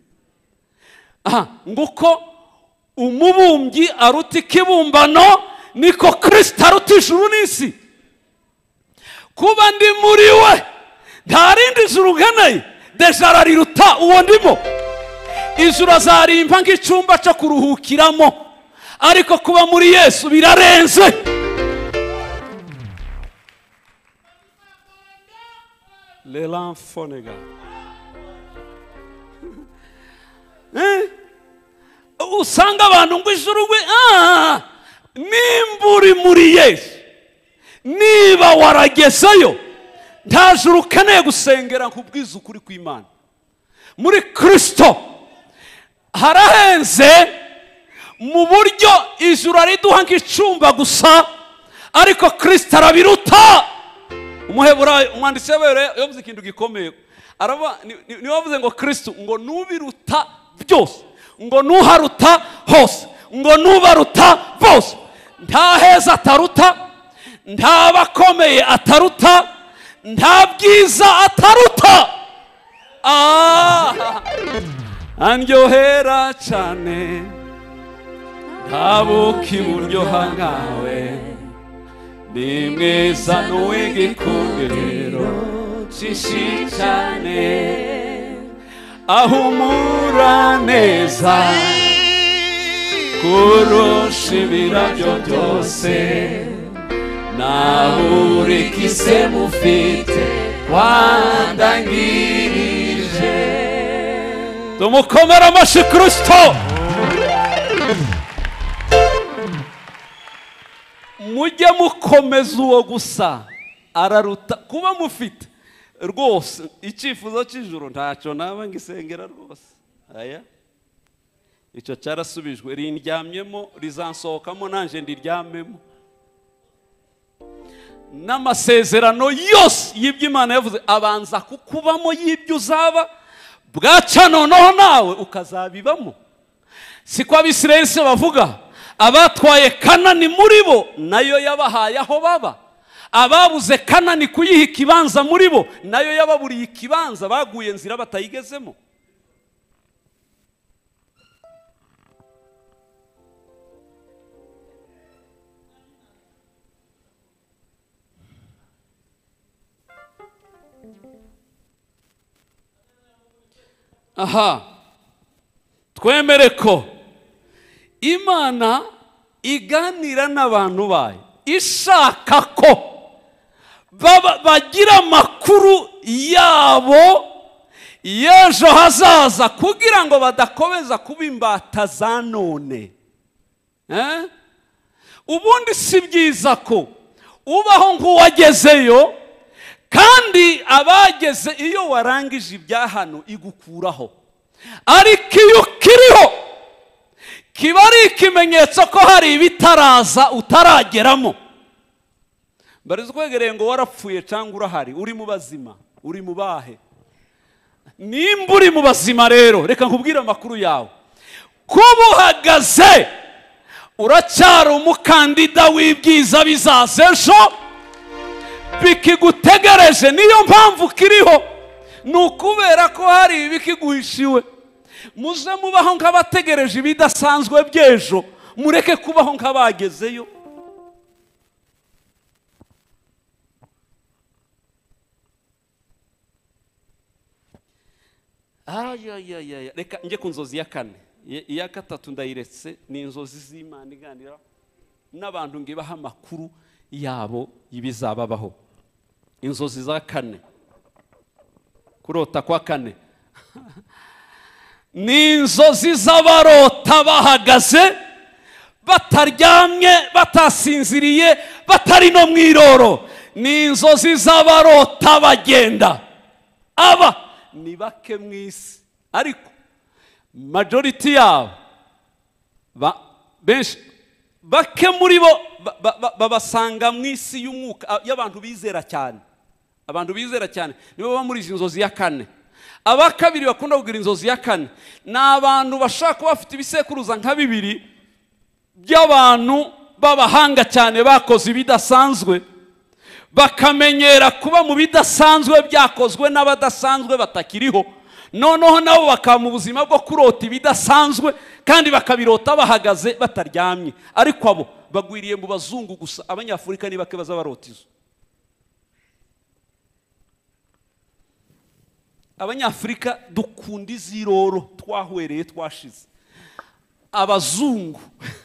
Nguko umubumbyi aruta ikibumbano, niko Kristo aruta ijuru n'isi. Kuba ndi muri we nta rindi juru nkeneye, deja arariruta uwo ndimo. Ijuru azarimpa nk'icyumba cyo kuruhukiramo, ariko kuba muri Yesu birarenze. L'enfant usanga abantu ngo ijuru we nimba uri muri Yesu niba waragezeyo nta juru ukeneye gusengera nkubwiza ukuri kw'Imana. Muri Kristo harahenze mu buryo ijuru ariduha nk'icumba gusa, ariko Kristo arabiruta. Umuheburayo umwanditsi yavuze ikintu gikomeye, niwe wavuze ngo Kristo ngo nubiruta byose, ngo nuharuta hose, ngo nubaruta bose. Nta heza ataruta, nta bakomeye ataruta, nta bwiza ataruta. Andyohera cyane ntabuka iburyoha nkawe, ni mwiza n'uw'igikundiro cyinshi cyane, ahumura neza kurusha ibirabyo byose, naho urikise mufite wandangirije. Tumukomere amashyi Kristo. Mujye mukomeza uwo gusa, araruta kuba mufite rwose icyifuzo cy'ijuru. Ntacyo naba ngisengera rwose, aya icyo cyarasubijwe, rindyamyemo rizansohokamo nanjye ndiryamemo. N'amasezerano yose y'ibyo Imana yavuze abanza kukubamo y'ibyo uzaba, bwaca noneho nawe ukazabibamo. Siko Abisirayeli se bavuga, abatwaye Kanani muri bo nayo yabahaye aho baba, ababuze Kanani kuyiha ikibanza muri bo nayo yababuriye ikibanza, baguye nzira batayigezemo. Aha, twemere ko Imana iganira n'abantu bayo, ishaka ko bagira amakuru yabo y'ejo hazaza, kugira ngo badakomeza kuba imbata za none. Ubundi si byiza ko ubaho nk'uwagezeyo, kandi abageze iyo warangije ibya hano igukuraho, ariko iyo ukiriho kiba ari ikimenyetso ko hari ibitaraza utarageramo. Barizo kwegereye ngo warapfuye cyangwa urahari, uri mu bazima, uri mu bahe? Nimba uri mu bazima rero reka nkubwire amakuru yawe, kuba uhagaze uracyari umukandida w'ibyiza bizaza ejo bikigutegereje. Niyo mpamvu kiriho, ni ukubera ko hari ibikiguhishiwe. Muze mubaho nk'abategereje ibidasanzwe by'ejo, mureke kubaho nk'abagezeyo. Reka njye ku nzozi ya kane. Iya gatatu ndayiretse, ni inzozi z'Imana iganira n'abantu ngo ibahe amakuru yabo ibizababaho. Inzozi za kane, kurota kwa kane ni inzozi z'abarota bahagaze, bataryamye, batasinziriye, batari no mwiroro. Ni inzozi z'abarota bagenda. Aba ni bake mu isi, ariko majority yabo benshi, bake muri bo babasanga mu isi y'umwuka y'abantu bizera cyane. Abantu bizera cyane nibo baba muri izi nzozi ya kane. Abakabiri bakunda kugira inzozi ya kane ni abantu bashaka kuba bafite ibisekuruza nka bibiri by'abantu b'abahanga cyane bakoze ibidasanzwe, bakamenyera kuba mu bidasanzwe byakozwe n'abadasanzwe batakiriho, noneho nabo bakaba mu buzima bwo kurota ibidasanzwe kandi bakabirota bahagaze bataryamye. Ariko abo bagwiriye mu bazungu gusa, abanyafurika ni bake baza barota izo. Abanyafurika dukunda iziroro, twahwereye twashize. Abazungu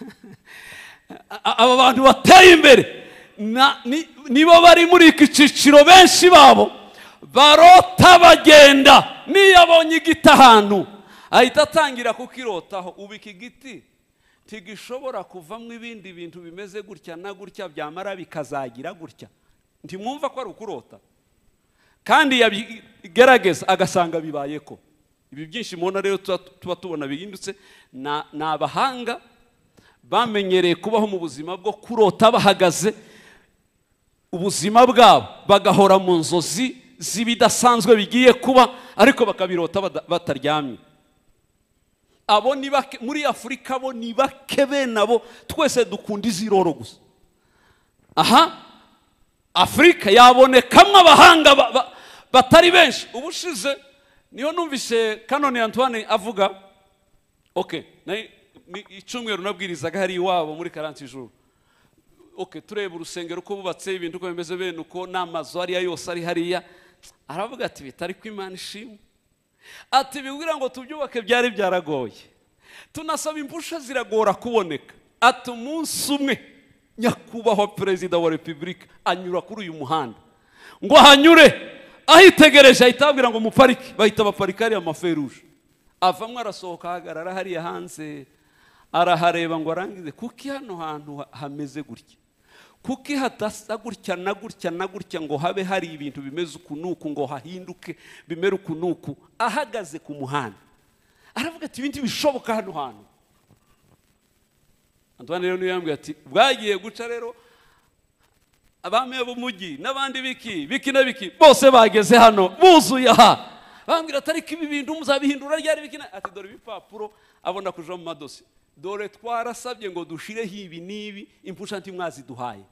aba bantu bateye imbere nibo bari muri iki cyiciro, benshi babo barota bagenda. Niyo abonye igiti ahantu ahita atangira kukirotaho. Ubu iki giti tigishobora kuvamwo ibindi bintu bimeze gutya na gutya byamara bikazagira gutya. Ntimwumva ko ari ukurota? Kandi yabigerageza agasanga bibayeko. Ibi byinshi mubona rero tuba tubona bihindutse na abahanga bamenyereye kubaho mu buzima bwo kurota bahagaze ubuzima bwabo, bagahora mu nzozi z'ibidasanzwe bigiye kuba, ariko bakabirota bataryamye. Abo ni bake muri Afurika, bo ni bake benabo, twese dukunda iziroro gusa. Aha, Afrika yabonekamwe abahanga batari benshi. Ubushize niyo numvise Kanoni Antoine avuga, okay, ni icyumweru nabwirizaga hari iwabo muri 40 jours. Okay, tureba urusengero uko bubatse, ibintu uko bimeze bene uko n'amazu ariya yose ari hariya. Aravuga ati bitari ko Imana ishimwe. Ati bibwira ngo tubyubake byari byaragoye, tunasaba impusha ziragora kuboneka. Ati umunsi umwe nyakubahwa perezida wa repubulika anyura kuri uyu muhanda, ngo hanyure ahitegereje ahitabwira ngo muparike, bahita baparika ari amaferuje. Avamwe arasohoka ahagarara hariya hanze, arahareba ngo arangize, kuki hano hantu hameze gutya, kuki hadasa gutya na gutya na gutya, ngo habe hari ibintu bimeze ukunuku, ngo hahinduke bimere ukunuku. Ahagaze ku muhanda aravuga ati ibindi bishoboka hano hantu. Antoine rero yambwiye ati bwagiye guca rero abame b'umujyi n'abandi biki na biki bose bageze hano buzuye aha. Bambwira ati ariko ibi bintu muzabihindura ryari biki? Ati dore ibipapuro abona kuja mu madosi, dore twarasabye ngo dushireho ibi nibi, impusha nti mwaziduhaye.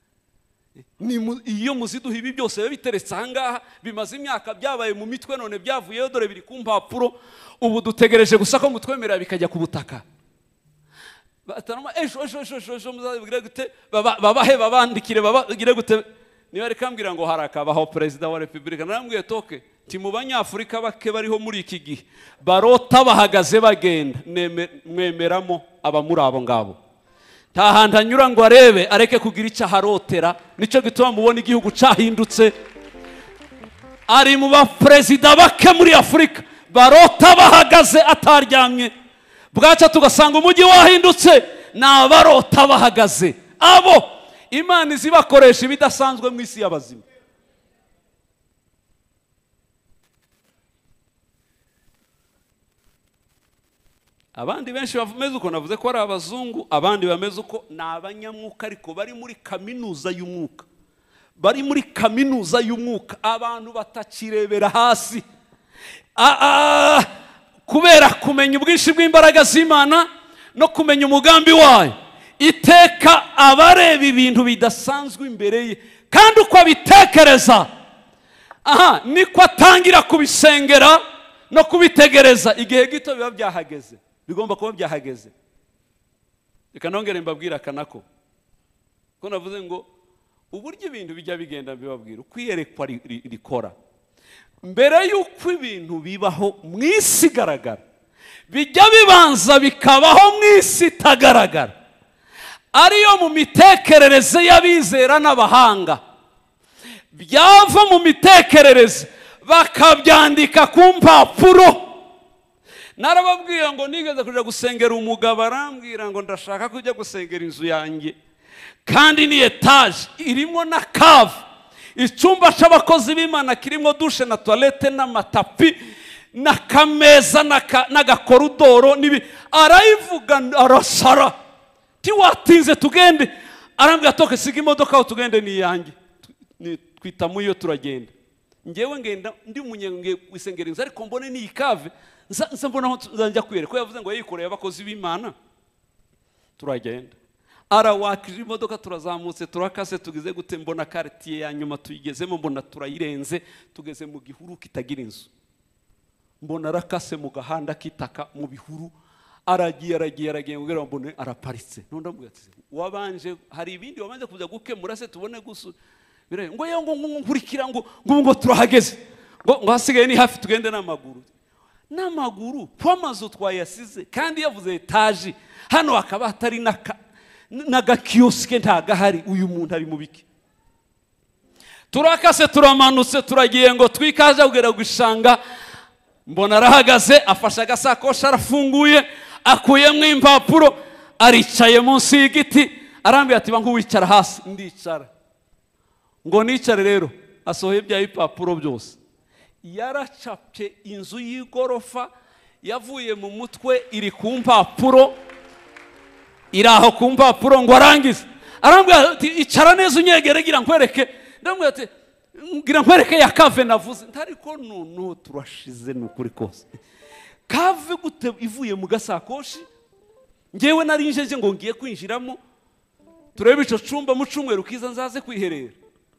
Iyo muziduha ibi byose biteretse ahangaha, bimaze imyaka byabaye mu mitwe, none byavuyeyo, dore biri ku mpapuro, ubu dutegereje gusa ko mutwemerera bikajya ku butaka. Batanuma ejo muzabigire gute, babahe babandikire babagire gute. Niba rekambwira ngo harakabaho perezida wa repubulika, narambwiye toke ti mu banyafurika bake bariho muri iki gihe barota bahagaze bagenda, mwemeramo abamuri abo ngabo. Nta hantu anyura ngo arebe areke kugira icyo aharotera. Nicyo gituma mubona igihugu cyahindutse. Ari mu baperezida bake muri Afurika barota bahagaze ataryamye, bwaca tugasanga umujyi wahindutse, n'abarota bahagaze. Abo Imana izibakoresha ibidasanzwe mu isi y'abazima. Abandi benshi bameze uko navuze ko ari abazungu, abandi bameze uko ni abanyamwuka, ariko bari muri kaminuza y'umwuka. Bari muri kaminuza y'umwuka, abantu batakirebera hasi. Kubera kumenya ubwinshi bw'imbaraga z'Imana no kumenya umugambi wayo, iteka abareba ibintu bidasanzwe imbere ye, kandi uko abitekereza niko atangira kubisengera no kubitegereza. Igihe gito biba byahageze, bigomba kuba byahageze. Reka nongere mbabwira kanako ko navuze ngo uburyo ibintu bijya bigenda bibabwira ukwiyerekwa rikora. Mbere y'uko ibintu bibaho mu isi igaragara, bijya bibanza bikabaho mu isi itagaragara, ariyo mu mitekerereze y'abizera n'abahanga. Byava mu mitekerereze bakabyandika ku mpapuro. Narababwiye ngo nigeze kuja gusengera umugabo, arambwira ngo ndashaka kujya gusengera inzu yanjye, kandi ni etage irimo na cave, icyumba cy'abakozi b'Imana kirimo dushe na toilette n'amatapi n'akameza n'agakoridoro nibi. Arayivuga arasara, ti watinze tugende. Arambwira toke siga imodoka aho tugende ni yanjye, twita muyo turagenda. Ngewe ngenda ndi umunyenga wisengera inzu, ariko mbone ni cave nza mbona aho nzajya kwere ko yavuze ngo yikoreye abakozi b'Imana. Turagenda, arawakije imodoka, turazamutse, turakase, tugize gute, mbona quartier ya nyuma tuyigezemo, mbona turayirenze, tugeze mu gihuru kitagira inzu. Mbona rakase mu gahanda kitaka mu bihuru, aragiye ngera mbone araparitse. Nonda mbwira ati wabanje hari ibindi wabanje kuza gukemura se tubone gusu bire ngo yo ngo nkurikira ngo turahageze, ngo hasigaye ni hafi tugende n'amaguru twamazu twayasize. Kandi yavuze etage hano hakaba hatari n'agakioske ntagahari. Uyu muntu ari mu biki? Turakase, turamanutse, turagiye ngo twikaje kugera gushanga, mbona arahagaze, afashe agasakosha, arafunguye, akuyemo impapuro, aricaye munsi y'igiti, arambwira ati bangu wicara hasi. Ndicara. Ngo nicare rero, asohoye bya bipapuro byose. Yaracapye inzu y'igorofa, yavuye mu mutwe iri ku mpapuro, iraho ku mpapuro ngo arangize. Arambwira ati icara neza unyegere gira nkwereke. Ndamubwira ati ngira nkwereke ya kave navuze. Ntariko none turashize n'ukuri kose. Kave gute ivuye mu gasakoshi? Ngewe nari njeje ngo ngiye kwinjiramo, turebe ico cumba mu cumweru kiza nzaze kwiherera.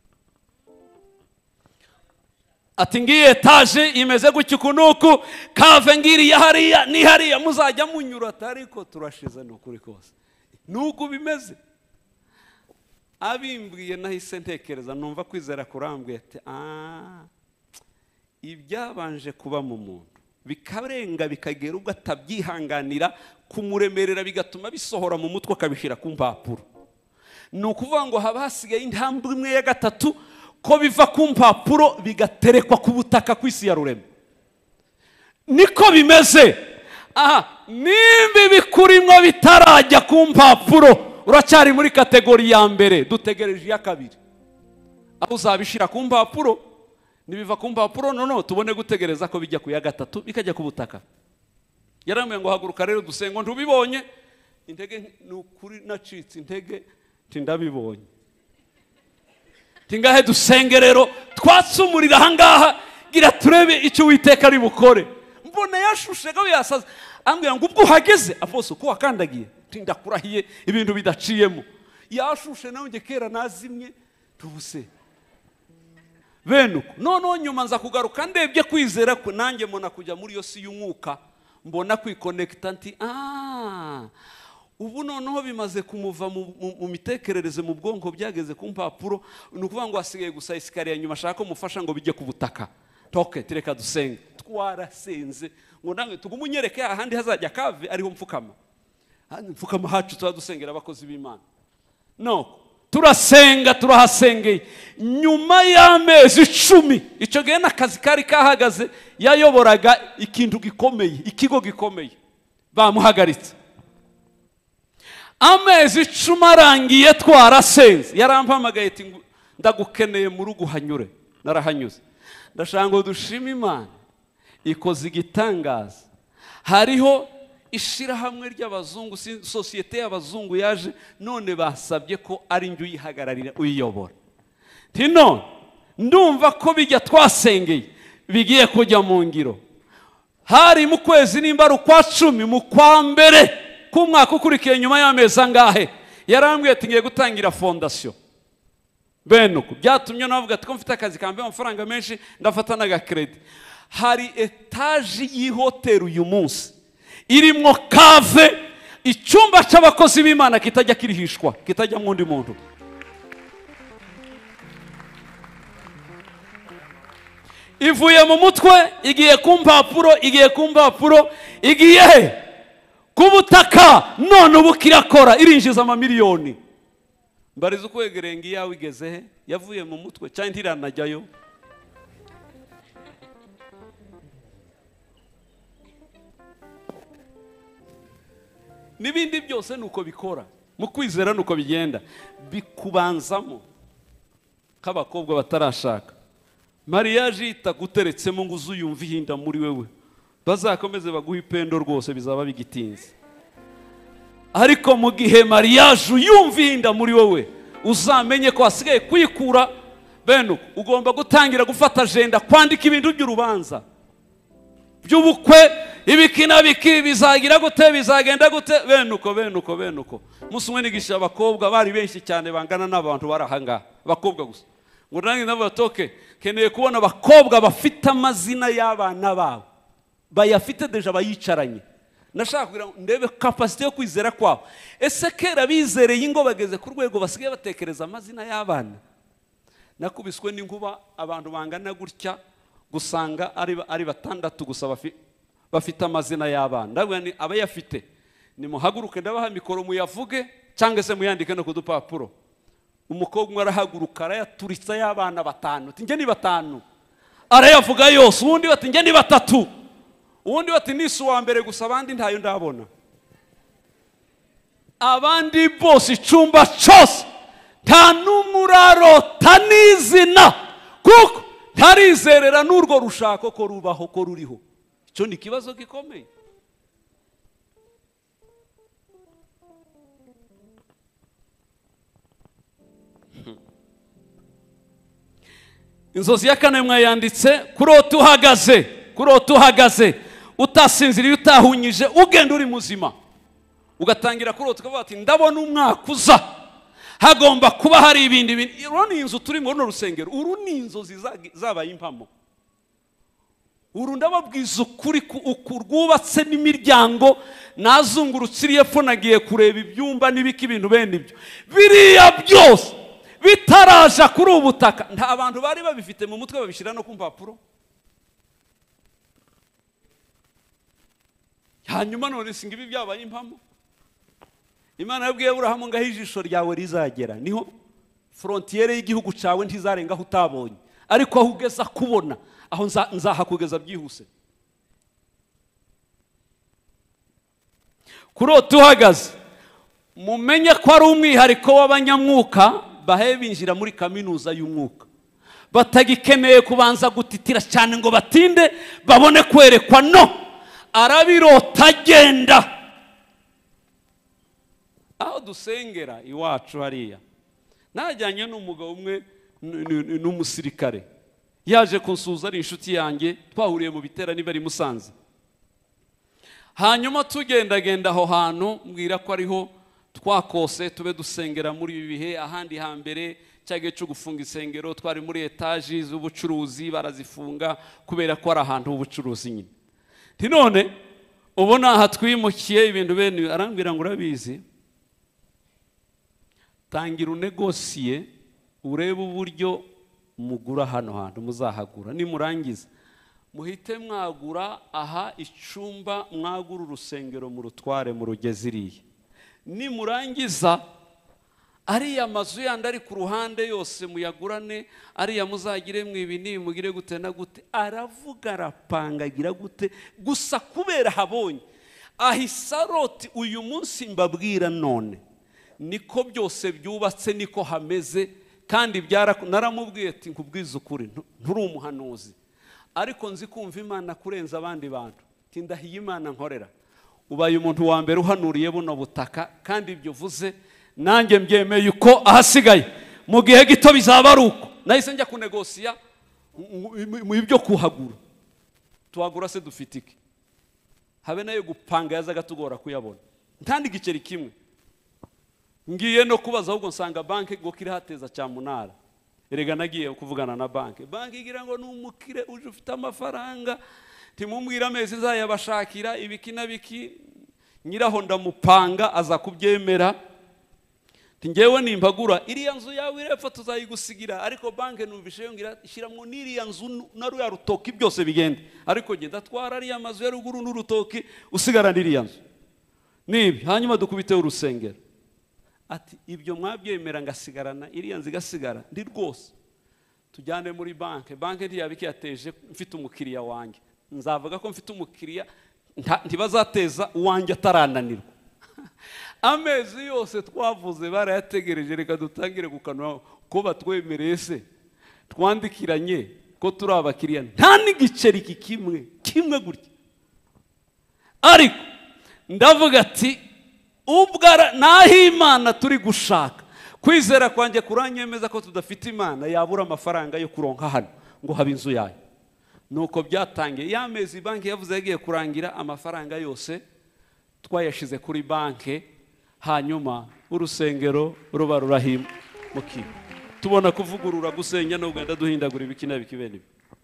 Ati ngiye etaje imeze gutyo kunuku, kave ngiri ya hariya ni hariya muzajya munyura. Ariko turashize n'ukuri kose. Nuko bimeze. Abimbwiye nahise ntekereza, numva kwizera kurambwiye ati ibyabanje kuba mu muntu bikarenga bikagera ubwo atabyihanganira, kumuremerera bigatuma bisohora mu mutwe akabishira ku mpapuro. Ni ukuvuga ngo haba hasigaye intambwe imwe ya gatatu, ko biva ku mpapuro bigaterekwa ku butaka kw'isi ya rurema. Niko bimeze. Nimba ibikurimo bitarajya ku mpapuro, uracyari muri kategori ya mbere, dutegereje iya kabiri. Aho uzabishira ku mpapuro, nibiva ku mpapuro noneho tubone gutegereza ko bijya ku ya gatatu bikajya ku butaka. Yarambwiye ngo haguruka rero dusengo. Ntubibonye? Intege n'ukuri nacitse intege, tindabibonye. Tingahe dusenge rero, twatsumurira ahangaha, gira turebe icyo Uwiteka ari bukore. Mbona yashushe gawe yasaza. Ambwira ngo ubwo uhageze afose uko wakandagiye, tindakurahiye ibintu bidaciyemo. Yashushe nawe nge kera nazimye tubuse. Benuko noneho nyuma nza kugaruka ndebye kwizera ko nanjye mbona kujya muri yo si y'umwuka, mbona kwikonekita nti ubu noneho bimaze kumuva mu mitekerereze mu bwonko, byageze ku mpapuro. Ni ukuvuga ngo hasigaye gusa isikariya nyuma ashaka mufasha ngo bijye ku butaka. Toke tereka dusenge. Twarasenze ngo nange tugumunyereke ahandi hazajya kave ariho mfukama. Mfukama hacu twadusengera abakozi b'Imana. No, turasenga turahasengeye. Nyuma y'amezi 10 icyo gihe n'akazi kari kahagaze, yayoboraga ikintu gikomeye, ikigo gikomeye, bamuhagaritse. Amezi 10 arangiye twarasenze, yarampamagaye ati ndagukeneye mu rugo hanyure. Narahanyuze. Ndashaka ngo dushime Imana ikoze igitangaza. Hariho ishirahamwe ry'abazungu, sosiyete y'abazungu yaje, none basabye ko ari njye uyihagararira uyiyobora. Tino ndumva ko bijya twasengeye bigiye kujya mu ngiro. Hari mu kwezi nimba kwa 10 mu kwa mbere ku mwaka ukurikiye nyuma y'amezi angahe, yarambwiye ati ngiye gutangira fondation. Benuko byatumye navuga ati ko mfite akazi kambe amafaranga menshi, ndafata naga credit. Hari etage y'ihoteli uyu munsi irimo kave, icyumba cy'abakozi b'Imana kitajya kirihishwa, kitajya mu ndi muntu. Ivuye mu mutwe igiye ku mpapuro, igiye ku mpapuro, igiye ku butaka, none ubu kirakora, irinjiza amamiliyoni. Mbariza ukwegereye ngi yawe igeze he? Yavuye mu mutwe cyangwa ntiranajyayo? Nibindi byose nuko bikora, mu kwizera nuko bigenda, bikubanzamo k'abakobwa batarashaka. Mariage itaguteretsemo ngo uzuyumva ihinda muri wewe, bazakomeze baguha ipendo rwose bizaba bigitinze. Ariko mu gihe mariage uyumva ihinda muri wowe, uzamenye ko hasigaye kwikura. Benuko ugomba gutangira gufata agenda, kwandika ibintu by'urubanza by'ubukwe, ibikina biki bizagira gute, bizagenda gute. Benuko musumwe nigisha abakobwa bari benshi cyane bangana n'abantu barahanga, bakobwa gusa. Ngo nange nabatoke keneye kubona abakobwa bafite amazina y'abana babo, bayafite deja bayicaranye. Nashaka kugira ndebe capacity yo kwizera kwabo. Ese kera bizereye ingo bageze ku rwego basigaye batekereza amazina y'abana? Nakubiswe n'inkuba abantu bangana gutya, gusanga ari batandatu gusa bafite amazina y'abana. Ndabwira ni abayafite nimuhaguruke ndabaha mikoro muyavuge, cyangwa se muyandike no ku dupapuro. Umukobwa umwe arahaguruka arayaturitsa y'abana 5. Ati nge ni 5. Arayavuga yose. Uwundi bati nge ni 3. Uwundi bati nisi wa mbere gusa abandi ntayo ndabona. abandi bose icumba cyose nta n'umurarota n'izina kuko ntarizerera n'urwo rushako ko rubaho ko ruriho. Icyo ni ikibazo gikomeye. Inzozi ya kane mwayanditse, kurota uhagaze utasinziriye utahunyije ugenda uri muzima, ugatangira kurota ukavuga ati ndabona umwaka uza hagomba kuba hari ibindi bintu. Uru ni inzu turi muri rusengero, uru ni inzozi zabaye impamo. Uru ndababwiza ukuri rwubatse n'imiryango nazungurutse iriya epfo nagiye kureba ibyumba n'ibiki ibintu bene ibyo biriya byose bitaraja kuri ubutaka nta bantu bari babifite mu mutwe babishira no ku mpapuro. Hanyuma none singa ibi byabaye impamo. Imana yabwiye Aburahamu ngo ijisho ryawe rizagera, niho frontiere y'igihugu cyawe ntizarenga aho utabonye, ariko aho ugeza kubona aho nzahakugeza byihuse. Kurota uhagaze mumenye ko ari umwihariko w'abanyamwuka bahe binjira muri kaminuza y'umwuka, batagikeneye kubanza gutitira cyane ngo batinde babone kwerekwa. No, arabirota agenda. Aho dusengera iwacu hariya najyanye n'umugabo umwe n'umusirikare yaje kunsuza, ari inshuti yanjye, twahuriye mu biterane bari Musanze. Hanyuma tugendagenda aho hantu mbwira ko ariho twakose tube dusengera muri ibi bihe. Ahandi hambere cyage cyo gufunga isengero twari muri etaji z'ubucuruzi barazifunga kubera ko ari ahantu h'ubucuruzi nyine. None ubona aha twimukiye ibintu bene arambwira ngo urabizi, tangira unegosiye urebe uburyo mugura hano hantu muzahagura, nimurangiza muhite mwagura aha icumba, mwagura urusengero mu rutware mu rugeziriye. Nimurangiza ariya mazu yandi ari ku ruhande yose muyagurane, ariya muzagire mwibi nibi mugire gute na gute. Aravuga arapangagira gute gusa kubera habonye ahisaroti uyu munsi mbabwira none niko byose byubatse niko hameze. Kandi naramubwiye ati nkubwiza ukuri nturi umuhanuzi ariko nzi kumva Imana kurenza abandi bantu, tindahiye Imana nkorera. Ubaye umuntu wa mbere uhanuriye buno butaka, kandi ibyo vuze nanjye mbyemeye uko ahasigaye mu gihe gito bizaba ari uko. Nahise njya kunegosiya mu ibyo kuhagura. Tuhagura se dufite iki? Habe nayo gupanga yazaga tugora kuyabona, ntandi giceri kimwe. Ngiye no kubaza ahubwo nsanga banke ngo kirihateza cyamunara. Erega nagiye kuvugana na banke igira ngo n'umukire uje ufite amafaranga, timumwira amezi nzayabashakira ibiki na biki. Nyiraho ndamupanga aza kubyemera, ngewe nimpagura iriya nzu yawe irepfa tuzayigusigira, ariko banke numvishe yongira ishiramwo n'iriya nzu na ruya rutoki byose bigende, ariko genda twara ariya mazu ya ruguru n'urutoki usigara n'iriya nzu nibi, hanyuma dukubite urusengero. Ati ibyo mwabyemera ngasigarana iriya nzu igasigara ndi rwose, tujyane muri banke. Banke ntiyabiki yateje mfite umukiriya wanjye, nzavuga ko mfite umukiriya ntibazateza uwanjye atarananirwa. Amezi yose twavuze barayategereje, reka dutangire gukanwa ko batwemereye se twandikiranye ko turi abakiriya, nta n'igiceri kimwe gutya. Ariko ndavuga ati ubwara naho Imana turi gushaka, kwizera kwanjye kuranyemeza ko tudafite Imana yabura amafaranga yo kuronka hano ngo habe inzu yayo. Nuko byatangiye y'amezi banki yavuze yagiye kurangira, amafaranga yose twayashize kuri banki, hanyuma urusengero ruba rurahimukiye. Tubona kuvugurura gusenya no genda duhindagura ibiki na biki bene.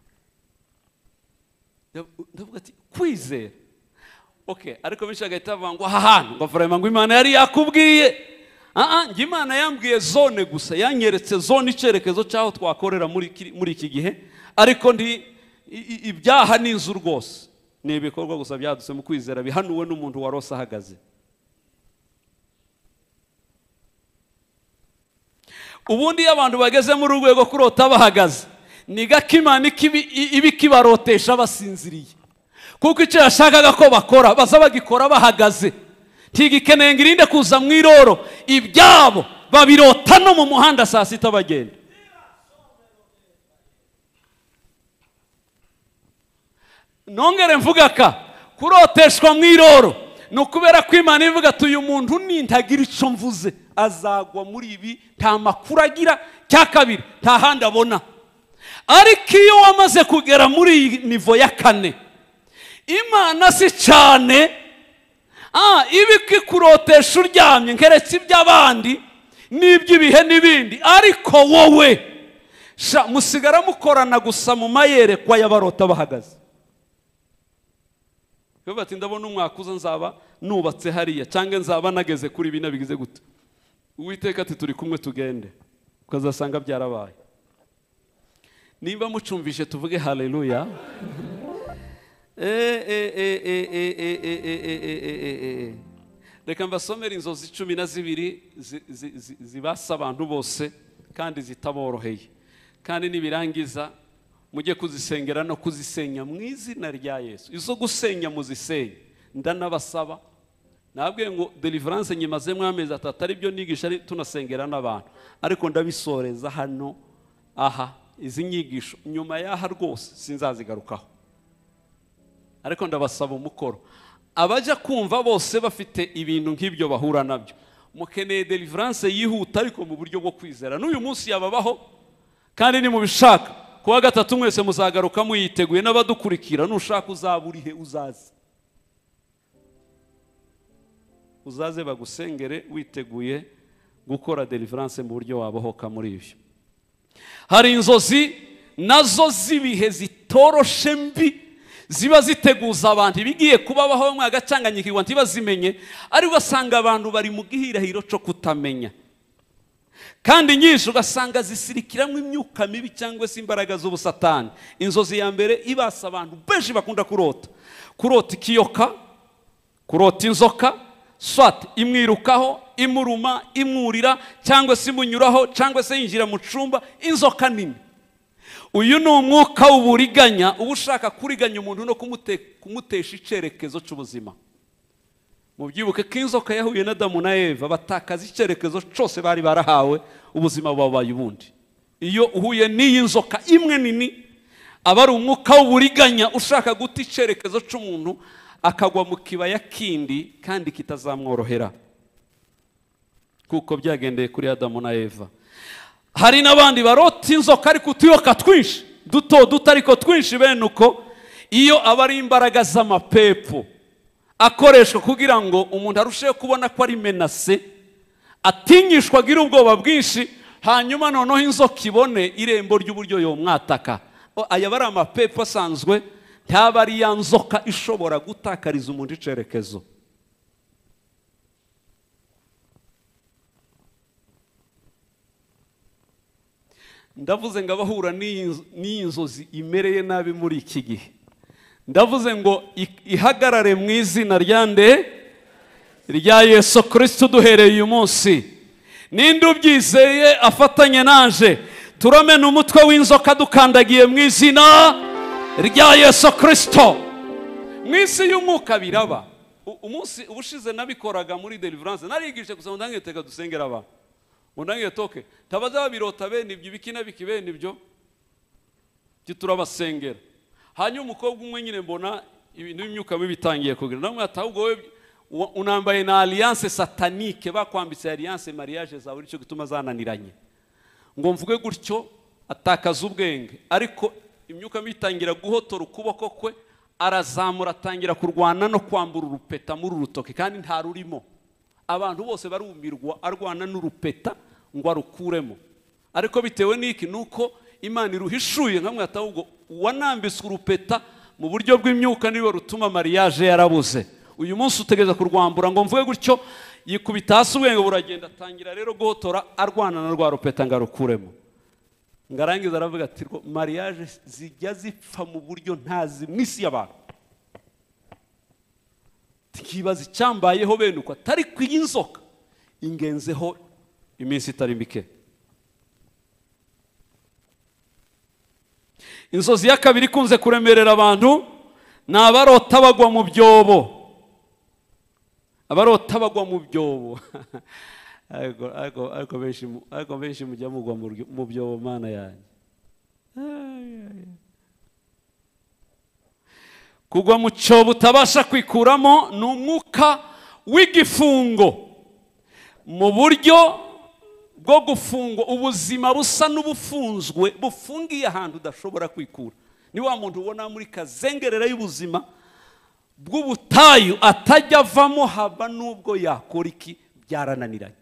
Ndavuga ati kwizera. Okay, ariko bishaga itavuga aha hantu ngo vraiment ngo Imana yari yakubwiye. Ngi Imana yambwiye zone gusa, yanyeretse zone icerekezo cyaho twakorera muri iki gihe, ariko ibyaha n'inzu rwose ni ibikorwa gusa byadutse mu kwizera bihanuwe n'umuntu warose ahagaze. Ubundi abantu bageze mu rwego kurota bahagaze ni gakimana ibikibarotesha basinziriye, kuko icyo yashakaga ko bakora baza bagikora bahagaze. ntigikeneye ngo irinde kuza mu iroro, ibyabo babirota no mu muhanda saa sita bagenda. Nongere mvuga ka kuroteshwa mu iroro ni ukubera ko Imana ivuga ati uyu muntu nintagira icyo mvuze azagwa muri ibi, nta makuru agira, cya kabiri nta handi abona. Ariko iyo wamaze kugera muri iyi nivo ya kane, Imana si cyane ibi kurotesha uryamye nkeretse iby'abandi n'iby'ibihe n'ibindi, ariko wowe musigara mukorana gusa mu mayerekwa y'abarota bahagaze. Bati ndabona umwaka uza nzaba nubatse hariya, cyangwa nzaba nageze kuri ibi nabigize gute. Uwiteka ati turi kumwe tugende, ukazasanga byarabaye. Nimba mucumvishe tuvuge haleluya. Reka mbasomere inzozi 12 zibasa abantu bose kandi zitaboroheye, kandi nibirangiza mujye kuzisengera no kuzisenya mu izina rya Yesu. Izo gusenya muzisenye, ndanabasaba. Nabwiye ngo deliverance nyimaze mu amezi 3 ari byo nigisha, ari tunasengera n'abantu, ariko ndabisoreza hano aha. Izi nyigisho nyuma yaha rwose sinzazigarukaho, ariko ndabasaba umukoro. Abaja kumva bose bafite ibintu nk'ibyo bahura nabyo, mukeneye deliverance yihuta ariko mu buryo bwo kwizera. N'uyu munsi yababaho, kandi ni mubishaka kuwa gatatu mwese muzagaruka muyiteguye, n'abadukurikira nushaka uzaburihe uzaze bagusengere witeguye gukora deliverance mu buryo wabohoka muri ibyo. Hari inzozi nazo zibihe zitoroshe mbi ziba ziteguza abantu ibigiye kubabaho, bamwe agacanganyikirwa ntibazimenye, ari basanga abantu bari mu gihirahiro cyo kutamenya, kandi nyinshi ugasanga zisirikiramo imyuka mibi cyangwa se imbaraga z'ubusatani. Inzozi ya mbere ibasa abantu benshi bakunda kurota ikiyoka, kurota inzoka, swat imwirukaho, imuruma, imwurira, cyangwa se imunyuraho, cyangwa se yinjira mu cumba, inzoka nini. Uyu ni umwuka w'uburiganya uba ushaka kuriganya umuntu no kumutesha icyerekezo cy'ubuzima. Mubyibuke ko inzoka yahuye na Adamu na Eva, batakaza icyerekezo cyose bari barahawe, ubuzima bubaye ubundi. Iyo uhuye n'iyi nzoka imwe nini, aba ari umwuka w'uburiganya ushaka guta icyerekezo cy'umuntu akagwa mu kibaya kindi kandi kitazamworohera, kuko byagendeye kuri Adamu na Eva. Hari n'abandi barota inzoka ariko utuyoka twinshi duto ariko twinshi bene uko. Iyo aba ari imbaraga z'amapepo akoreshwa kugira ngo umuntu arusheho kubona ko ari menase, atinyishwa agira ubwoba bwinshi, hanyuma noneho inzoka ibone irembo ry'uburyo yomwataka. Aya bari amapepo asanzwe, ntaba ari ya nzoka ishobora gutakariza umuntu icerekezo. Ndavuze ngo abahura n'iyi nzozi imereye nabi muri iki gihe, ndavuze ngo ihagarare mu izina rya Yesu Kristo duhereye uyu munsi. Ninde ubyizeye afatanye nanje turamena umutwe w'inzoka dukandagiye mu izina rya Yesu Kristo. Mu isi y'umwuka biraba. Umunsi ubushize nabikoraga muri deliverance, narigije gusa ndangiteka dusengera abantu. Undangiye toke tabaza babirota bene ibyo bikina bikibene ibyo turabasengera. Hanyuma umukobwa umwe nyine mbona ibintu by'imyuka bitangiye kugira, namwe atahubwo we unambaye na alliance satanique, bakwambitse alliance mariage zawe, icyo gituma zananiranye. Ngo mvuge gutyo atakaza ubwenge, ariko imyuka bitangira guhotora ukuboko kwe, arazamura atangira kurwana no kwambura urupeta muri urutoke, kandi nta rurimo. Abantu bose barumirwa arwana n'urupeta ngo arukuremo, ariko bitewe n'iki nuko Imana iruhishuye. Nkamwe atahubwo wanambiswe urupeta mu buryo bw'imyuka niwe rutuma mariage yarabuze. Uyu munsi utegeza kurwambura, ngo mvuge gutyo yikubita hasi ubwenge buragenda, atangira rero guhotora arwana na rwa rupeta ngo arukuremo. Ngarangiza aravuga ati mariage zijya zipfa mu buryo ntazi mu isi y'abantu. Tikibaza icyambayeho bene uko atari kw'inzoka ingenzeho iminsi itari mike. Inzozi ya kabiri ikunze kuremerera abantu ni abarota bagwa mu byobo. abarota bagwa mu byobo ariko benshi mujya mugwa mu byobo mana yanjye. Kugwa mu cyobo utabasha kwikuramo ni umwuka w'igifungo, mu buryo bwo gufungwa, ubuzima busa n'ubufunzwe, bufungiye ahantu udashobora kwikura. Ni wa muntu ubona muri kazengerera y'ubuzima bw'ubutayu atajya avamo, haba n'ubwo yakora iki byarananiranye.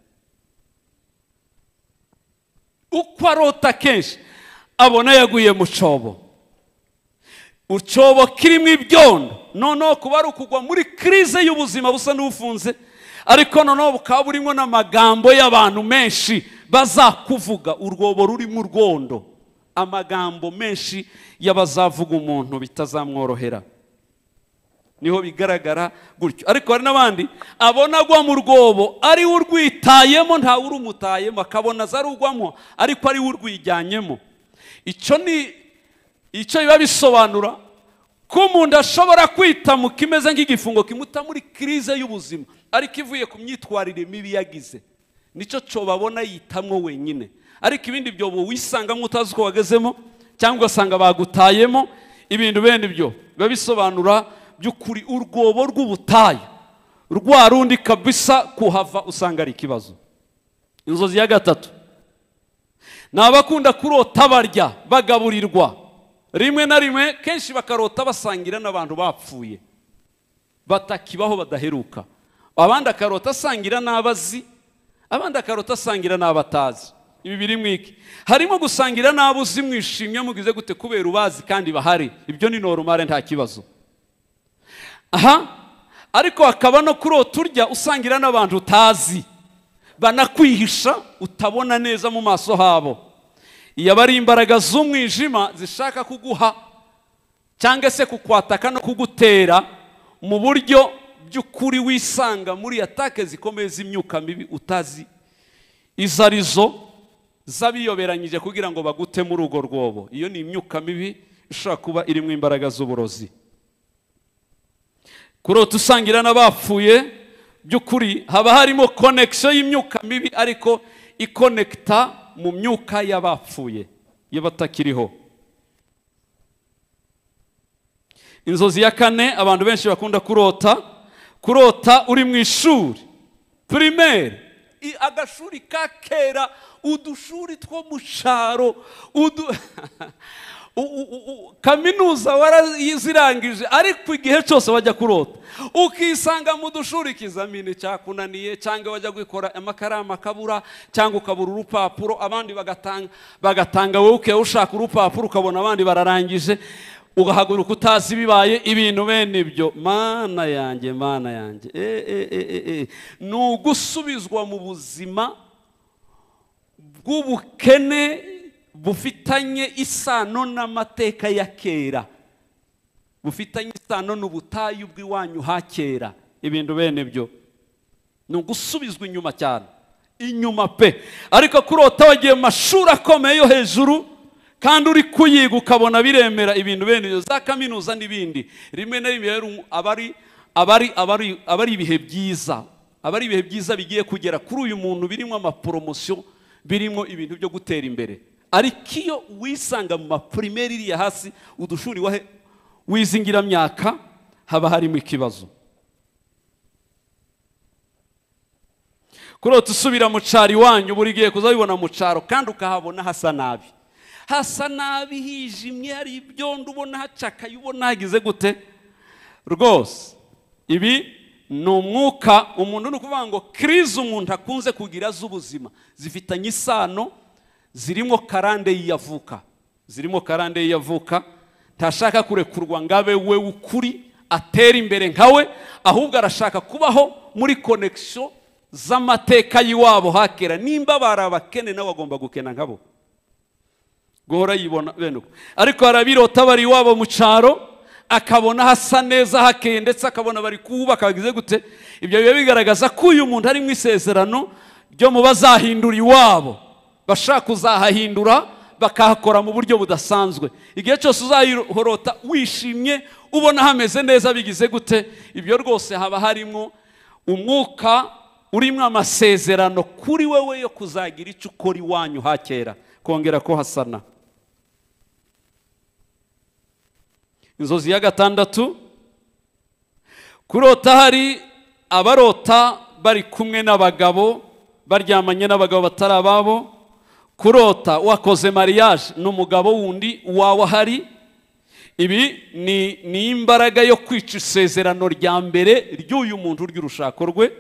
Uko arota kenshi abona yaguye mu cyobo, ucyobo kirimo ibyondo, noneho kuba ari ukugwa muri krize y'ubuzima busa n'ubufunze, ariko noneho bukaba burimo n'amagambo y'abantu menshi bazakuvuga, urwobo rurimo urwondo, amagambo menshi y'abazavuga umuntu bitazamworohera. Niho bigaragara gutyo. Ariko hari n'abandi abona agwa mu rwobo ari urwitayemo, nta urumutayemo, akabona zarugwamo ariko ari urwijyanyemo. Icyo biba bisobanura ko umuntu ashobora kwita mu kimeze nk'igifungo kimuta muri krize y'ubuzima, ariko ivuye ku myitwarire mibi yagize. Nicyo cyo babona yitamwo wenyine, ariko ibindi byobo wisanga nk'utazi uko wagezemo cyangwa ugasanga bagutayemo, ibintu bene byo biba bisobanura by'ukuri urwobo rw'ubutayu, rwa rundi kabisa kuhava usanga ari ikibazo. Inzozi ya gatatu ni abakunda kurota barya bagaburirwa, rimwe na rimwe kenshi bakarota basangira n'abantu bapfuye batakibaho badaheruka, abandi akarota asangira n'abazi, abandi akarota asangira n'abatazi. Ibi biri mwiki, harimo gusangira n'abuzi mwishimye mugize gute kubera ubazi kandi bahari, ibyo ni normal nta kibazo. Ariko hakaba no kurota urya usangira n'abantu utazi, banakwihisha utabona neza mu maso habo. Iyo bari imbaraga z'umwijima zishaka kuguha cyangwa se kukwataka no kugutera mu buryo by'ukuri wisanga muri atake zikomeye z'imyuka mibi utazi izo arizo, zabiyoberanyije kugira ngo bagute muri urwo rwobo. Iyo ni imyuka mibi ishobora kuba irimo imbaraga z'uburozi. Kurota usangira n'abapfuye by'ukuri haba harimo connection y'imyuka mibi, ariko ikonekta mu myuka y'abapfuye iyo batakiriho. Inzozi ya kane abantu benshi bakunda kurota uri mu ishuri primaire, agashuri ka kera, udushuri two mu cyaro, kaminuza warazirangije, ariko igihe cyose wajya kurota ukisanga mu dushuri ikizamini cyakunaniye, cyangwa wajya gukora amakaramu akabura, cyangwa ukabura urupapuro, abandi bagatanga wowe ukaba ushaka urupapuro ukabona abandi bararangije, ugahaguruka utazi bibaye ibintu bene ibyo. Mana yanjye ni ugusubizwa mu buzima bw'ubukene bufitanye isano n'amateka ya kera, bufitanye isano n'ubutayu bw'iwanyu ha kera. Ibintu bene byo ni ugusubizwa inyuma cyane, inyuma pe. Ariko kurota wagiye mu mashuri akomeye yo hejuru kandi uri kuyiga ukabona biremera, ibintu bene byo za kaminuza n'ibindi, rimwe na rimwe abari ibihe byiza, abari ibihe byiza bigiye kugera kuri uyu muntu, birimo amapromotion, birimo ibintu byo gutera imbere. Ariko iyo wisanga mu maprimaire iriya hasi, udushuri wizingira myaka, haba harimo ikibazo. Kurota usubira mu cyaro iwanyu, buri gihe kuzabibona mu cyaro kandi ukahabona hasa nabi, hasa nabi, hijimye, hari ibyondo, ubona hacakaye, ubona hagize gute rwose. Ibi ni umwuka umuntu ni ukuvuga ngo krize umuntu akunze kugira z'ubuzima zifitanye isano, zirimo karande yiyavuka, ntashaka kurekurwa ngabe we ukuri atera imbere nkawe, ahubwo arashaka kubaho muri connection z'amateka y'iwabo hakera. Nimba barabakene nawe agomba gukena nkabo, guhora yibona bene uko. Ariko harabirota bari iwabo mu cyaro, akabona hasa neza hakeye, ndetse akabona bari kubaka bagize gute. Ibyo biba bigaragaza ko uyu muntu ari mu isezerano ryo mu bazahindura iwabo, bashaka kuzahahindura bakahakora mu buryo budasanzwe. Igihe cyose uzahorota wishimye, ubona hameze neza, bigize gute, ibyo rwose haba harimo umwuka urimo amasezerano kuri wewe yo kuzagira icyo ukora iwanyu hakera kongera ko hasana. Inzozi ya gatandatu, kurota hari abarota bari kumwe n'abagabo, baryamanye n'abagabo batari ababo, kurota wakoze mariage n'umugabo wundi wawe ahari. Ibi ni imbaraga yo kwica isezerano rya mbere ry'uyu muntu ry'urushako rwe.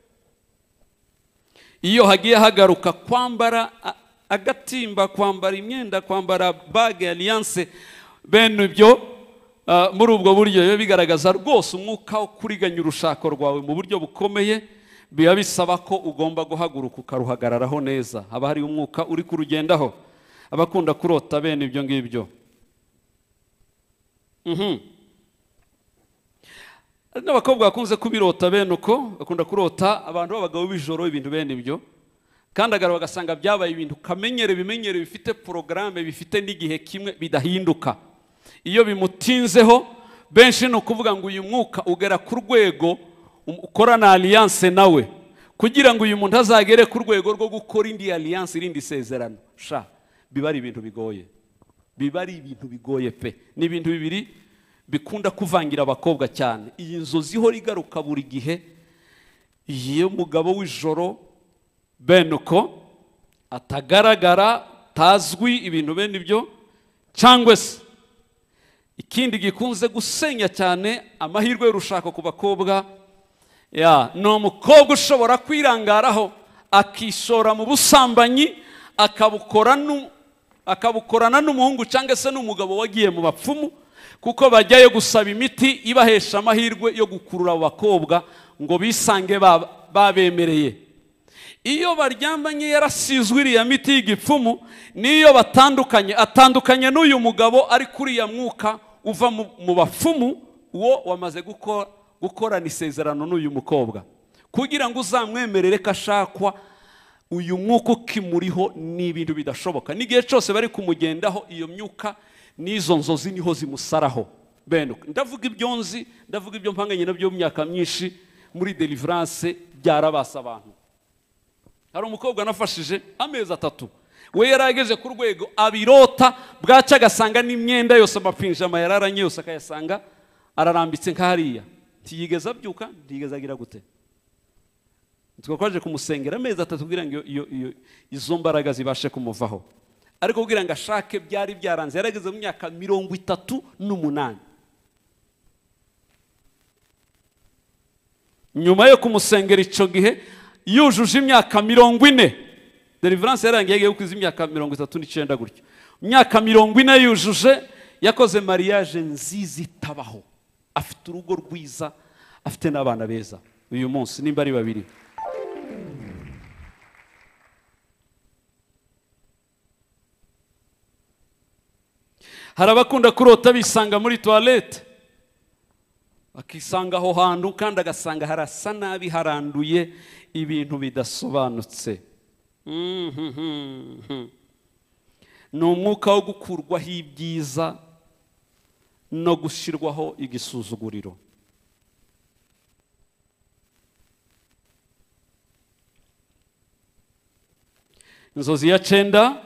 Iyo hagiye hagaruka kwambara agatimba, kwambara imyenda, kwambara bage, alliance, bene ibyo muri ubwo buryo biba bigaragaza rwose umwuka wo kuriganya urushako rwawe mu buryo bukomeye. Biba bisaba ko ugomba guhaguruka ukaruhagararaho neza. Haba hari umwuka uri kurugendaho. Abakunda kurota bene ibyo ngibyo. N'abakobwa bakunze kubirota bene uko, bakunda kurota abantu b'abagabo b'ijoro ibintu bene ibyo, kandi agarura bagasanga byabaye ibintu bimenyere bifite porogaramu, bifite n'igihe kimwe bidahinduka. Iyo bimutinzeho benshi ni ukuvuga ngo uyu mwuka ugera ku rwego ukorana alliance nawe, kugira ngo uyu muntu azagere ku rwego rwo gukora indi alliance, irindi sezerano. Biba ari ibintu bigoye, biba ari ibintu bigoye pe. Ni ibintu bibiri bikunda kuvangira abakobwa cyane. Iyi nzozi ihora igaruka buri gihe, iyo mugabo w'ijoro bene uko atagaragara, tazwi ibintu bene ibyo. Cyangwa se ikindi gikunze gusenya cyane amahirwe y'urushako ku bakobwa, ni umukobwa ushobora kwirangaraho akishora mu busambanyi, akabukorana n'umuhungu cyangwa se n'umugabo wagiye mu bapfumu, kuko bajyayo gusaba imiti ibahesha amahirwe yo gukurura abo bakobwa ngo bisange babemereye. Iyo baryamanye yarasizwe iriya miti y'igipfumu, niyo atandukanye n'uyu mugabo ari kuri ya mwuka uva mu bapfumu, uwo wamaze gukorana isezerano n'uyu mukobwa. Kugira ngo uzamwemerere ko ashakwa, uyu mwuka ukimuriho ni ibintu bidashoboka. N'igihe cyose bari kumugendaho, iyo myuka n'izo nzozi niho zimusaraho. Bene ndavuga ibyo nzi, ndavuga ibyo mpanganye nabyo mu myaka myinshi muri deliverance byarabasa abantu. Hari umukobwa nafashije amezi 3, we yarageze ku rwego abirota, bwaca agasanga n'imyenda yose, amapinjama yararanye yose akayasanga ararambitse nk'ahariya. Ntiyigeze abyuka, ntiyigeze agira gute. Twaje kumusengera amezi 3 kugira ngo izo mbaraga zibashe kumuvaho. Ariko kugira ngo ashake byari byaranze, yarageze mu myaka 38. Nyuma yo kumusengera icyo gihe yujuje imyaka 40, deliverance yarangiye yo kwiza imyaka 39 gutyo. Imyaka 40 yujuje, yakoze mariage nziza itabaho, afite urugo rwiza, afite n'abana beza. Uyu munsi nimba ari 2. Hari abakunda kurota bisanga muri toilette, akisanga aho hantu kandi agasanga harasa nabi, haranduye ibintu bidasobanutse. Ni umwuka wo gukurwaho ibyiza no gushyirwaho igisuzuguriro. Inzozi ya 9,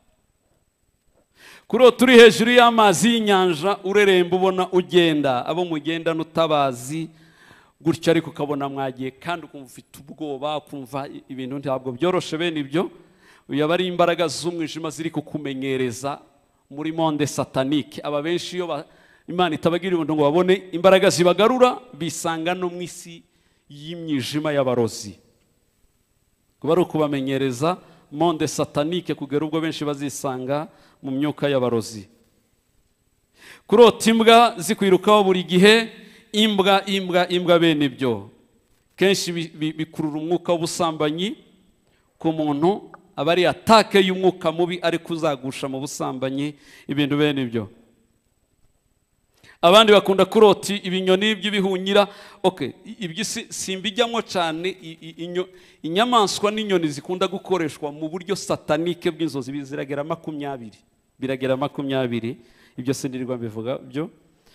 kurota uri hejuru y'amazi y'inyanja, ureremba ubona ugenda, abo mugenda n'utabazi gutyo, ariko ukabona mwagiye kandi ukumva ufite ubwoba, ukumva ibintu ntabwo byoroshe bene ibyo. Uyaba ari imbaraga z'umwijima ziri kukumenyereza muri monde satanique. Aba benshi iyo Imana itabagira ibintu ngo babone imbaraga zibagarura, bisanga no mu isi y'imyijima y'abarozi. Kuba ari ukubamenyereza monde satanique kugera ubwo benshi bazisanga mu myuka y'abarozi. Kurota imbwa zikwirukaho buri gihe, imbwa bene ibyo kenshi bikurura umwuka w'ubusambanyi ku muntu. Aba ari atake y'umwuka mubi ari kuzagusha mu busambanyi, ibintu bene ibyo. Abandi bakunda kurota ibinyoni by'ibihunyira. Ibyo simbijyamo cyane. Inyamaswa n'inyoni zikunda gukoreshwa mu buryo satanike bw'inzozi ziragera 20. Biragera 20. Ibyo sindirirwa mbivuga byo.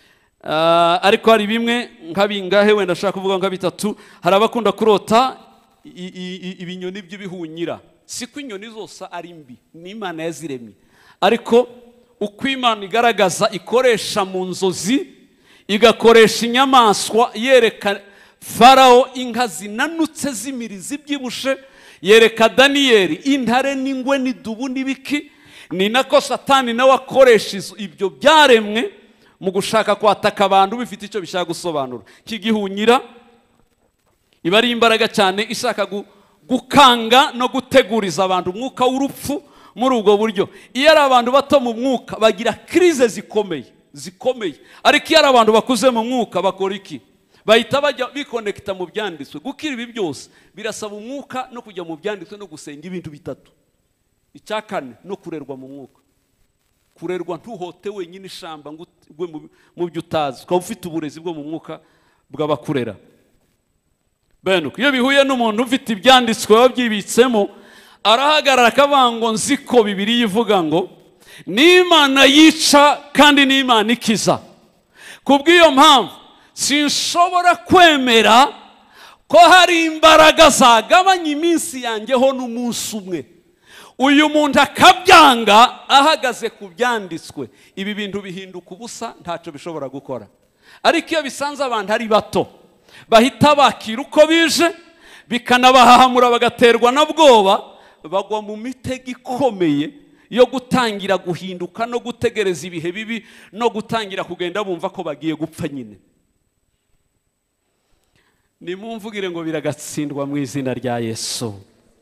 ariko hari bimwe nk'abingahe wenda ashaka kuvuga nka bitatu. Hari abakunda kurota ibinyoni by'ibihunyira. Siko inyoni zose ari mbi, n'Imana yaziremye, ariko uko Imana igaragaza ikoresha mu nzozi, igakoresha inyamaswa yereka Farawo inka zinanutse z'imirizi byibushe, yereka Daniyeli intare n'ingwe n'idubu n'ibiki. Ni nako Satani nawe akoresha ibyo byaremwe mu gushaka kwataka abantu bifite icyo bishaka gusobanura. Kigihunyira iba ari imbaraga cyane ishaka gukanga no guteguriza abantu umwuka w'urupfu. Muri ubwo buryo iyo ari abantu bato mu mwuka bagira krize zikomeye, ariko iyo ari abantu bakuze mu mwuka bakora iki? Bahita bajya bikonekita mu byanditswe. Gukira ibi byose birasaba umwuka no kujya mu byanditswe no gusenga ibintu bitatu. Icya kane no kurerwa mu mwuka. Kurerwa ntuhote wenyine ishamba ngo mu byo utazi, ukaba ufite uburezi bwo mu mwuka bw'abakurera. Benuko iyo bihuye n'umuntu ufite ibyanditswe babyibitsemo, arahagarara akavuga ngo nziko Bibiliya ivuga ngo n'Imana yica kandi n'Imana ikiza. Kubw'iyo mpamvu sinshobora kwemera ko hari imbaraga zagabanya iminsi yanjyeho n'umunsi umwe. Uyu muntu akabyanga ahagaze ku byanditswe, ibi bintu bihinduka ubusa, ntacyo bishobora gukora. Ariko iyo bisanze abantu ari bato, bahita bakira uko bije, bikanabahahamura bagaterwa na bwoba, bagwa mu mitego ikomeye yo gutangira guhinduka no gutegereza ibihe bibi no gutangira kugenda bumva ko bagiye gupfa nyine. Nimumvugire ngo biragatsindwa mu izina rya Yesu.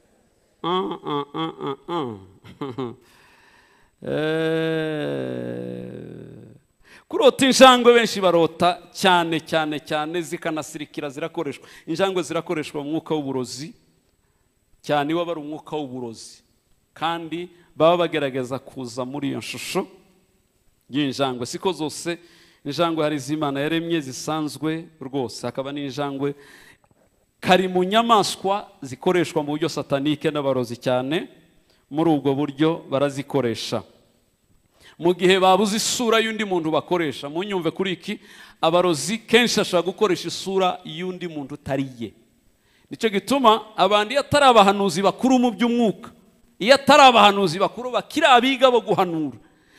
Kurota injangwe benshi barota cyane zikanasirikira, zirakoreshwa. Injangwe zirakoreshwa mu mwuka w'uburozi cyane, iyo bari umwuka w'uburozi, kandi baba bagerageza kuza muri iyo shusho y'injangwe. Siko zose injangwe hari iz'Imana yaremye zisanzwe rwose, hakaba n'injangwe kari mu nyamaswa zikoreshwa mu buryo satanike n'abarozi cyane. Muri ubwo buryo barazikoresha mu gihe babuze isura y'undi muntu bakoresha. Munyumve kuri iki, abarozi kenshi ashaka gukoresha isura y'undi muntu utariye. Nicyo gituma abandi atari abahanuzi bakuru mu by'umwuka, iyo atari abahanuzi bakuru bakira abiga bo guhanura,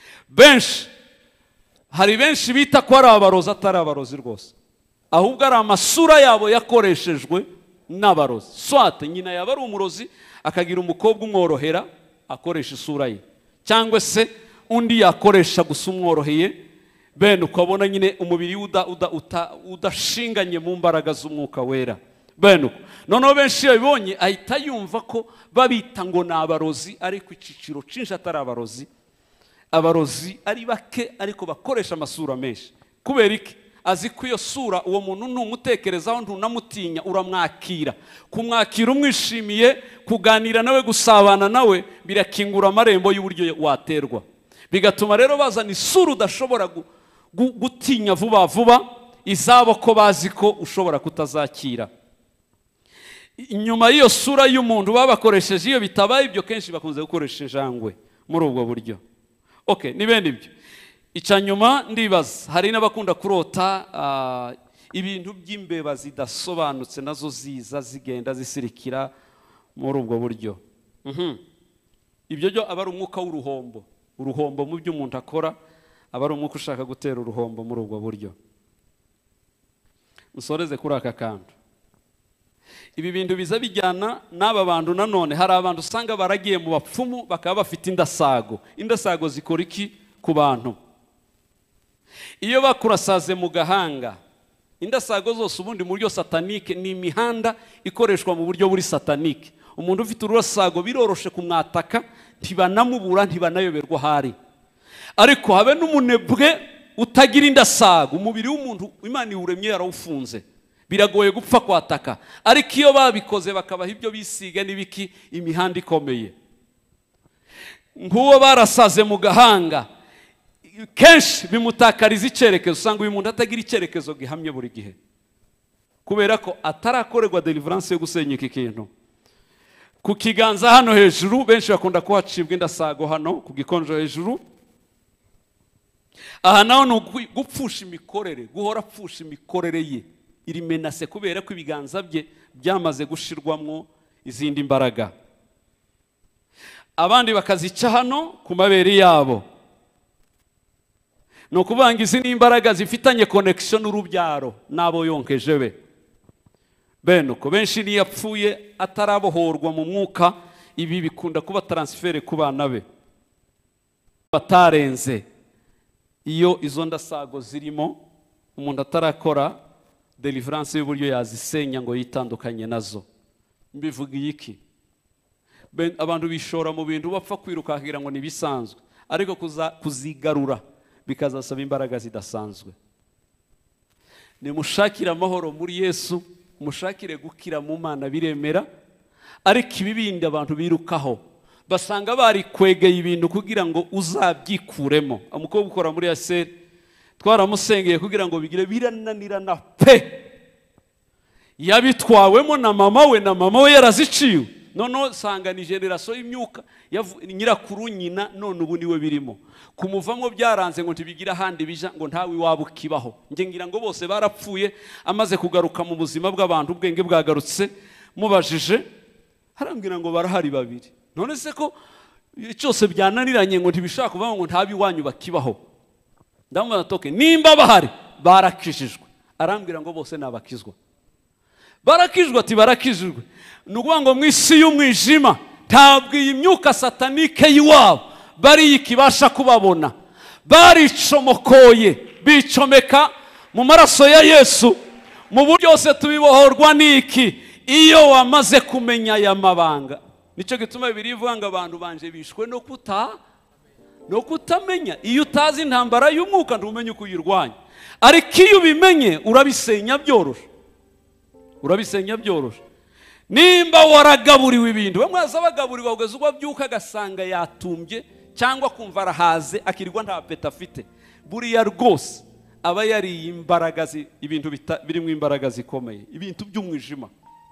hari benshi bita ko ari abarozi, atari abarozi rwose, ahubwo ari amasura yabo yakoreshejwe n'abarozi. Swate nyina yaba ari umurozi akagira umukobwa umworohera akoresha isura ye, cyangwa se undi yakoresha gusa umworoheye, bene ukabona nyine umubiri udashinganye mu mbaraga z'umwuka wera. Bene uko noneho benshi iyo bibonye ahita yumva ko babita ngo ni abarozi, ariko iciciro cinshi atari abarozi. Abarozi ari bake ariko bakoresha amasura menshi. Kubera iki? Azi ko iyo sura uwo muntu ntumutekerezaho, ntunamutinya, uramwakira. Kumwakira umwishimiye, kuganira nawe, gusabana nawe birakingura amarembo y'uburyo waterwa. Bigatuma rero bazana isura udashobora gutinya vuba vuba, izabo ko bazi ko ushobora kutazakira. Inyuma y'iyo sura y'umuntu babakoresheje, iyo bitabaye ibyo kenshi bakunze gukoresha injangwe muri ubwo buryo. Okay, ni bene ibyo. Icyanyuma ndibaza, hari n'abakunda kurota ibintu by'imbeba zidasobanutse, nazo ziza zigenda zisirikira muri ubwo buryo. Ibyo byo aba ari umwuka w'uruhombo. Uruhombo mu byo umuntu akora aba ari umwuka ushaka gutera uruhombo muri ubwo buryo. Musoreze kuri aka kantu. Ibi bintu biza bijyana n'aba bantu. Nanone hari abantu usanga baragiye mu bapfumu bakaba bafite indasago. Indasago zikora iki ku bantu? Iyo bakurasaze mu gahanga, indasago zose ubundi mu buryo satanike, ni imihanda ikoreshwa mu buryo buri satanike. Umuntu ufite urusago biroroshe kumwataka, ntibanamubura, ntibanayoberwa hari. Ariko habe n'umunebwe utagira indasago, umubiri w'umuntu Imana iwuremye yarawufunze, biragoye gupfa kwataka. Ariko iyo babikoze bakabaha ibyo bisiga n'ibiki, imihanda ikomeye. Nk'uwo barasaze mu gahanga, kenshi bimutakariza icyerekezo. Usanga uyu muntu atagira icyerekezo gihamye buri gihe, kubera ko atarakorerwa deliverance yo gusenya iki kintu. Ku kiganza hano hejuru benshi bakunda kuhacibwa indasago hano ku gikonjo hejuru. aha naho ni gupfusha imikorere, guhora apfusha imikorere ye iri menase kubera ko ibiganza bye byamaze gushirwamwo izindi mbaraga. Abandi bakazica hano ku mabere yabo, no kubanga izi n'imbaraga zifitanye connection n'urubyaro nabo yonkeje be. Bene uko benshi ni yapfuye atarabohorwa mu mwuka, ibi bikunda kuba transfert ku bana be batarenze. Iyo izo ndasago zirimo umuntu atarakora deliverance y'uburyo yazisenya ngo yitandukanye nazo. Mbivugiye iki? Abantu bishora mu bintu bapfa kwirukagira ngo nibisanzwe, ariko kuzigarura bikazasaba imbaraga zidasanzwe. Nimushakire amahoro muri Yesu, mushakire gukira mu Mana biremera, ariko ibibindi abantu birukaho basanga bari kwegeye ibintu kugira ngo uzabyikuremo. Umukobwa ukora muri Yaseri twaramusengeye kugira ngo bigire birananirana pe, yabitwawemo na mama we yaraziciwe. None sanga ni generation y'imyuka nyirakuru nyina, none ubu niwe birimo kumuvamwo byaranze ngo ntibigira handi bija ngo ntawe wabo kibaho. Nge ngira ngo bose barapfuye, amaze kugaruka mu buzima bw'abantu ubwenge bwagarutse, mubajije harambwira ngo barahari babiri. None se ko cyose byananiranye ngo ntibishaka kuvuga ngo ntabi wanyu bakibaho, ndamubona toke nimba bahari barakishijwe. Arambwira ngo bose nabakizwa. Barakijwe ati barakijwe. Nukuvuga ngo mu isi y'umwijima ntabwo iyi myuka satanike yiwabo bari ikibasha kubabona. Baricomokoye bicomeka mu maraso ya Yesu. Mu buryo bwose tubibohorwa niki iyo wamaze kumenya aya mabanga. Nico gituma Bibiliya ivuga ngo abantu banje bishwe no kutamenya. Iyo utazi intambara y'umwuka ntumenye uko uyirwanya, ariko iyo ubimenye urabisenya byoroshe. Nimba waragaburiwe ibintu, bamwe azabagaburiwe kugeza ubwo byuka agasanga yatumbye cyangwa kumva arahaze akirirwa nta peta afite, buriya rwose aba yari imbaraga ibintu birimo imbaraga zikomeye, ibintu by'umwijima.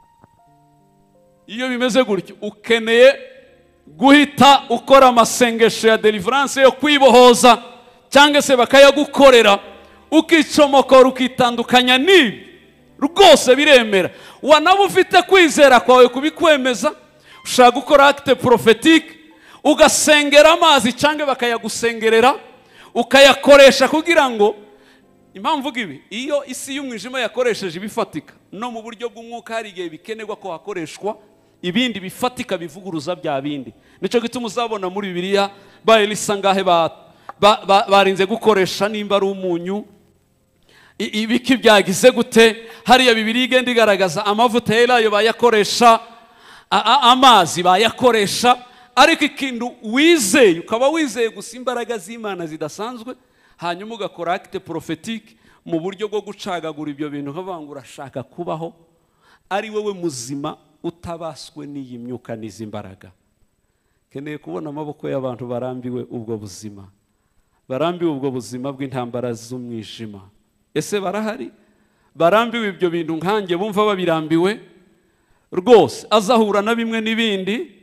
Iyo bimeze gutyo ukeneye guhita ukora amasengesho ya deliverance yo kwibohoza, cyangwa se bakayagukorera ukicomokora ukitandukanya n'ibi. Rwose biremera. Wanaba ufite kwizera kwawe kubikwemeza, ushaka gukora acte prophétique, ugasengera amazi cyangwa bakayagusengerera, ukayakoresha kugira ngo impamvu gibi iyo isi y'umwijima yakoresheje ibifatika, no mu buryo bw'umwuka hari igihe bikenerwa ko hakoreshwa ibindi bifatika bivuguruza bya bindi. Nico gituma uzabona muri Bibiliya ba Elisa ngahe barinze gukoresha nimba ari umunyu, ibiki byagize gute. Hariya Bibiliya igenda igaragaza amavuta yerayo bayakoresha, amazi bayakoresha, ariko ikintu wizeye ukaba wizeye gusa imbaraga z'Imana zidasanzwe, hanyuma ugakora acte prophétique mu buryo bwo gucagagura ibyo bintu, ukavuga ngo urashaka kubaho ari wowe muzima utabaswe n'iyi myuka n'izi mbaraga. Keneye kubona amaboko y'abantu barambiwe ubwo buzima, barambiwe ubwo buzima bw'intambara z'umwijima. Ese barahari barambiwe ibyo bintu nkanjye bumva babirambiwe rwose, azahura na bimwe n'ibindi?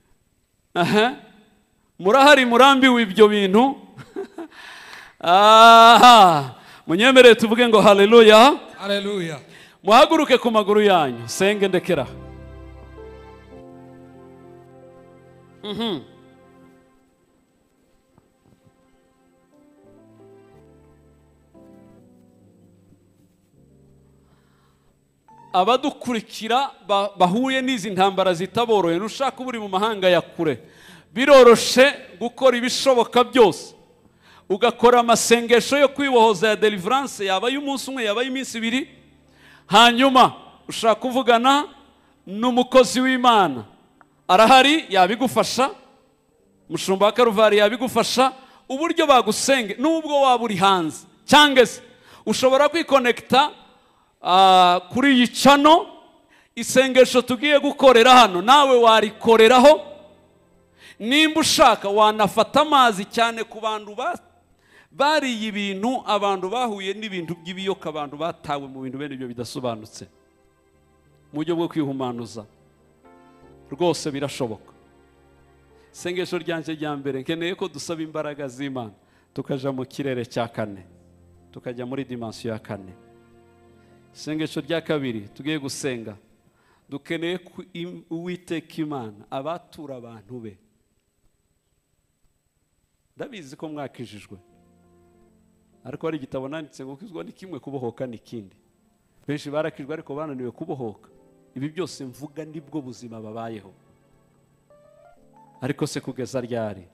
Murahari murambiwe ibyo bintu? Munyemerere tuvuge ngo haleluya, haleluya. Muhaguruke ku maguru yanyu, senge ndekera. Abadukurikira bahuye n'izi ntambara zitaboroye, nushaka uri mu mahanga ya kure, biroroshe gukora ibishoboka byose, ugakora amasengesho yo kwibohoza ya deliverance, yaba y'umunsi umwe yaba y'iminsi ibiri. Hanyuma ushaka kuvugana n'umukozi w'Imana, arahari yabigufasha, mushumba wa Karuvari yabigufasha, uburyo bagusenge nubwo waba uri hanze, cyangwa se ushobora kwikonekta kuri iyi channel. Isengesho tugiye gukorera hano nawe warikoreraho. Nimba ushaka wanafata amazi cyane ku bantu bariye ibintu, abantu bahuye n'ibintu by'ibiyoka, abantu batawe mu bintu bene ibyo bidasobanutse, mu buryo bwo kwihumanuza. Rwose birashoboka. Isengesho ryanje rya mbere nkeneye ko dusaba imbaraga z'Imana tukaja mu kirere cya kane, tukajya muri dimensiyo ya kane. Isengesho rya kabiri tugiye gusenga, dukeneye Uwiteka Imana abatura abantu be. Ndabizi ko mwakijijwe, ariko hari igitabo nanditse ngo kwizwa ni kimwe, kubohoka ni kindi. Benshi barakijwe ariko bananiwe kubohoka. Ibi byose mvuga nibwo buzima babayeho. Ariko se kugeza ryari?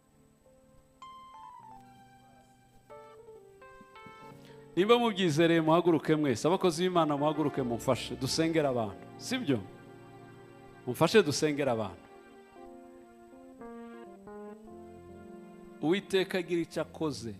Nimba mubyizereye muhaguruke mwese, abakozi b'Imana muhaguruke mumfashe dusengera abantu, sibyo? Mumfashe dusengera abantu. Uwiteka agira icyo akoze.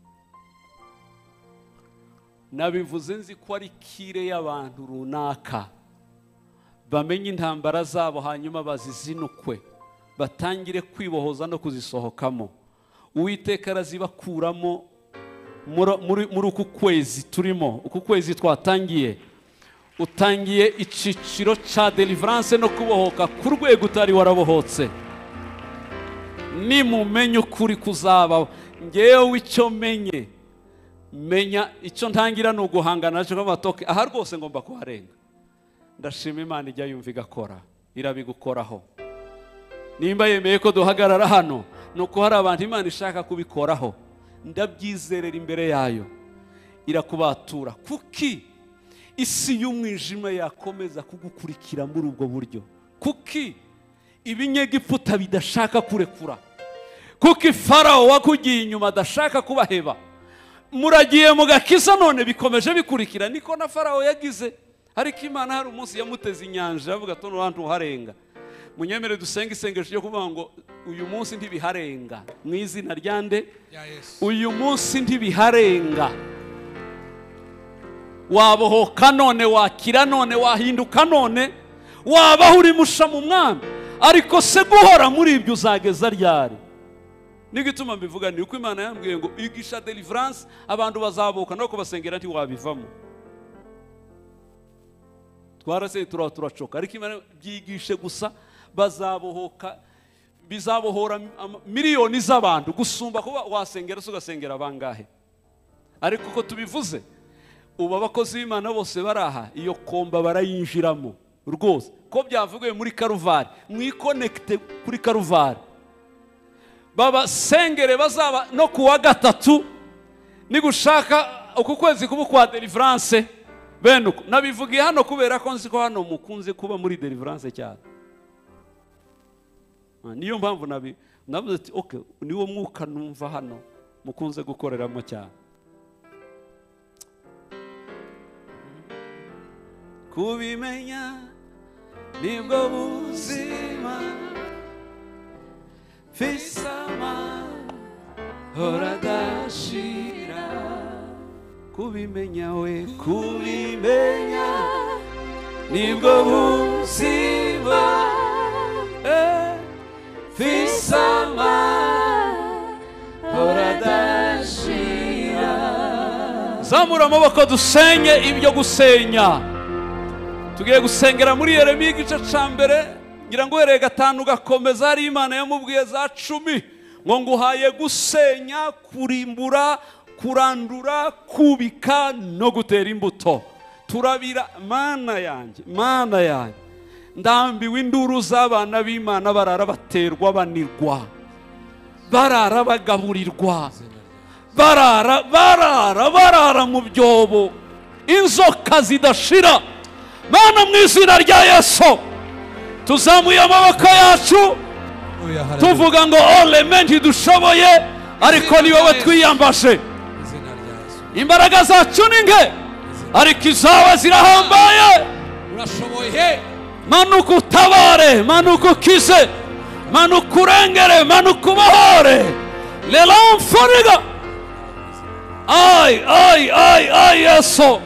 Nabivuze nzi ko ari kire y'abantu runaka, bamenye intambara zabo hanyuma bazizinukwe, batangire kwibohoza no kuzisohokamo. Uwiteka arazibakuramo muri uku kwezi turimo. Uku kwezi twatangiye, utangiye iciciro ca deliverance no kubohoka ku rwego utari warabohotse. Nimumenye ukuri kuzaba. Ngewe icyo menya icyo ntangira ni uguhangana cyo amatoke. Aha rwose ngomba kuharenga. Ndashima Imana ijya yumva igakora, irabigukoraho. Nimba yemeye ko duhagarara hano, nuko hari abantu Imana ishaka kubikoraho. Ndabyizerera imbere yayo, irakubatura. Kuki isi y'umwijima yakomeza kugukurikira muri ubwo buryo? Kuki ibinyegiputa bidashaka kurekura? Kuki Farao wakugiye inyuma adashaka kubaheba? Muragiye mugakiza none bikomeje bikurikira. Niko na Farao yagize, ariko Imana hari umunsi yamuteze inyanja avuga ati n'abantu uharenga. Munyemere dusenge isengesho ryo kuvuga ngo uyu munsi ntibiharenga mu izina ryande. Uyu munsi ntibiharenga. Wabohoka none, wakira none, wahinduka none, wabaho uri musha mu mwami. Ariko se guhora muri ibyo uzageza ryari? Nigituma mbivuga ni uko Imana yambwiye ngo igisha deliverance abantu bazaboka no kubasengera nti wabivamo. Twarase turacoka, ariko Imana byigishe gusa bazabohoka, bizabohora miliyoni z'abantu gusumba kuba wasengera ugasengera bangahe. Ariko ko tubivuze ubu abakozi b'Imana bose baraha iyo komba barayinjiramo rwose. Ko byavugiwe muri Karuvari, mwikonekte kuri Karuvari, baba sengere bazaba no kuwa gatatu. Nigushaka uku kwezi kuba kwa deliverance benuko. Nabivugiye hano kubera ko nzi ko hano mukunze kuba muri deliverance cyane. Niyo mpamvu navuze ati okay, niwo mwuka numva hano mukunze gukoreramo cyane. Kubimenya nibwo buzima, fisama horadashira. Kubimenya we, kubimenya nibwo buzima, fisama horadashira. Zamura amaboko dusenye ibyo gusenya. Tugiye gusengera muri Yeremiya igice ca mbere, ngira ngo hereye 5 gakomeza. Hari Imana yamubwiye za 10 ngo nguhaye gusenya, kurimbura, kurandura, kubika no gutera imbuto. Turabira Mana yanjye, Mana yanjye, ndambiwe induru z'abana b'Imana barara baterwa banirwa, barara bagaburirwa, barara mu byobo, inzoka zidashira. Mana mu izina rya Yesu tuzamuye amaboko yacu tuvuga ngo elementi dushoboye, ariko ni wowe twiyambashe. Imbaraga zacu ni nke, ariko izawe zirahambaye. Urashoboye. Manuka utabare, manuka ukize, manuka urengere, manuka ubohore. Lelamforiga. Ay Yesu.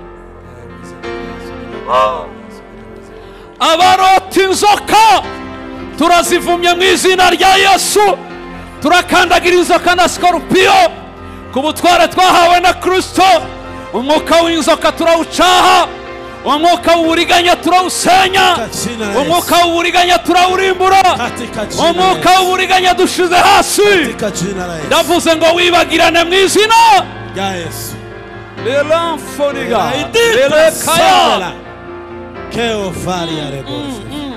Abarota inzoka turazivumye mu izina rya Yesu. Turakandagira inzoka na skorpiyo ku butware twahawe na Kristo. Umwuka w'inzoka turawucaha, umwuka w'uburiganya turawusenya, umwuka w'uburiganya turawurimbura, umwuka w'uburiganya dushize hasi. Ndavuze ngo wibagirane mu izina rya Yesu. Lelamfoniga, lelekaya, Keo faria rebose.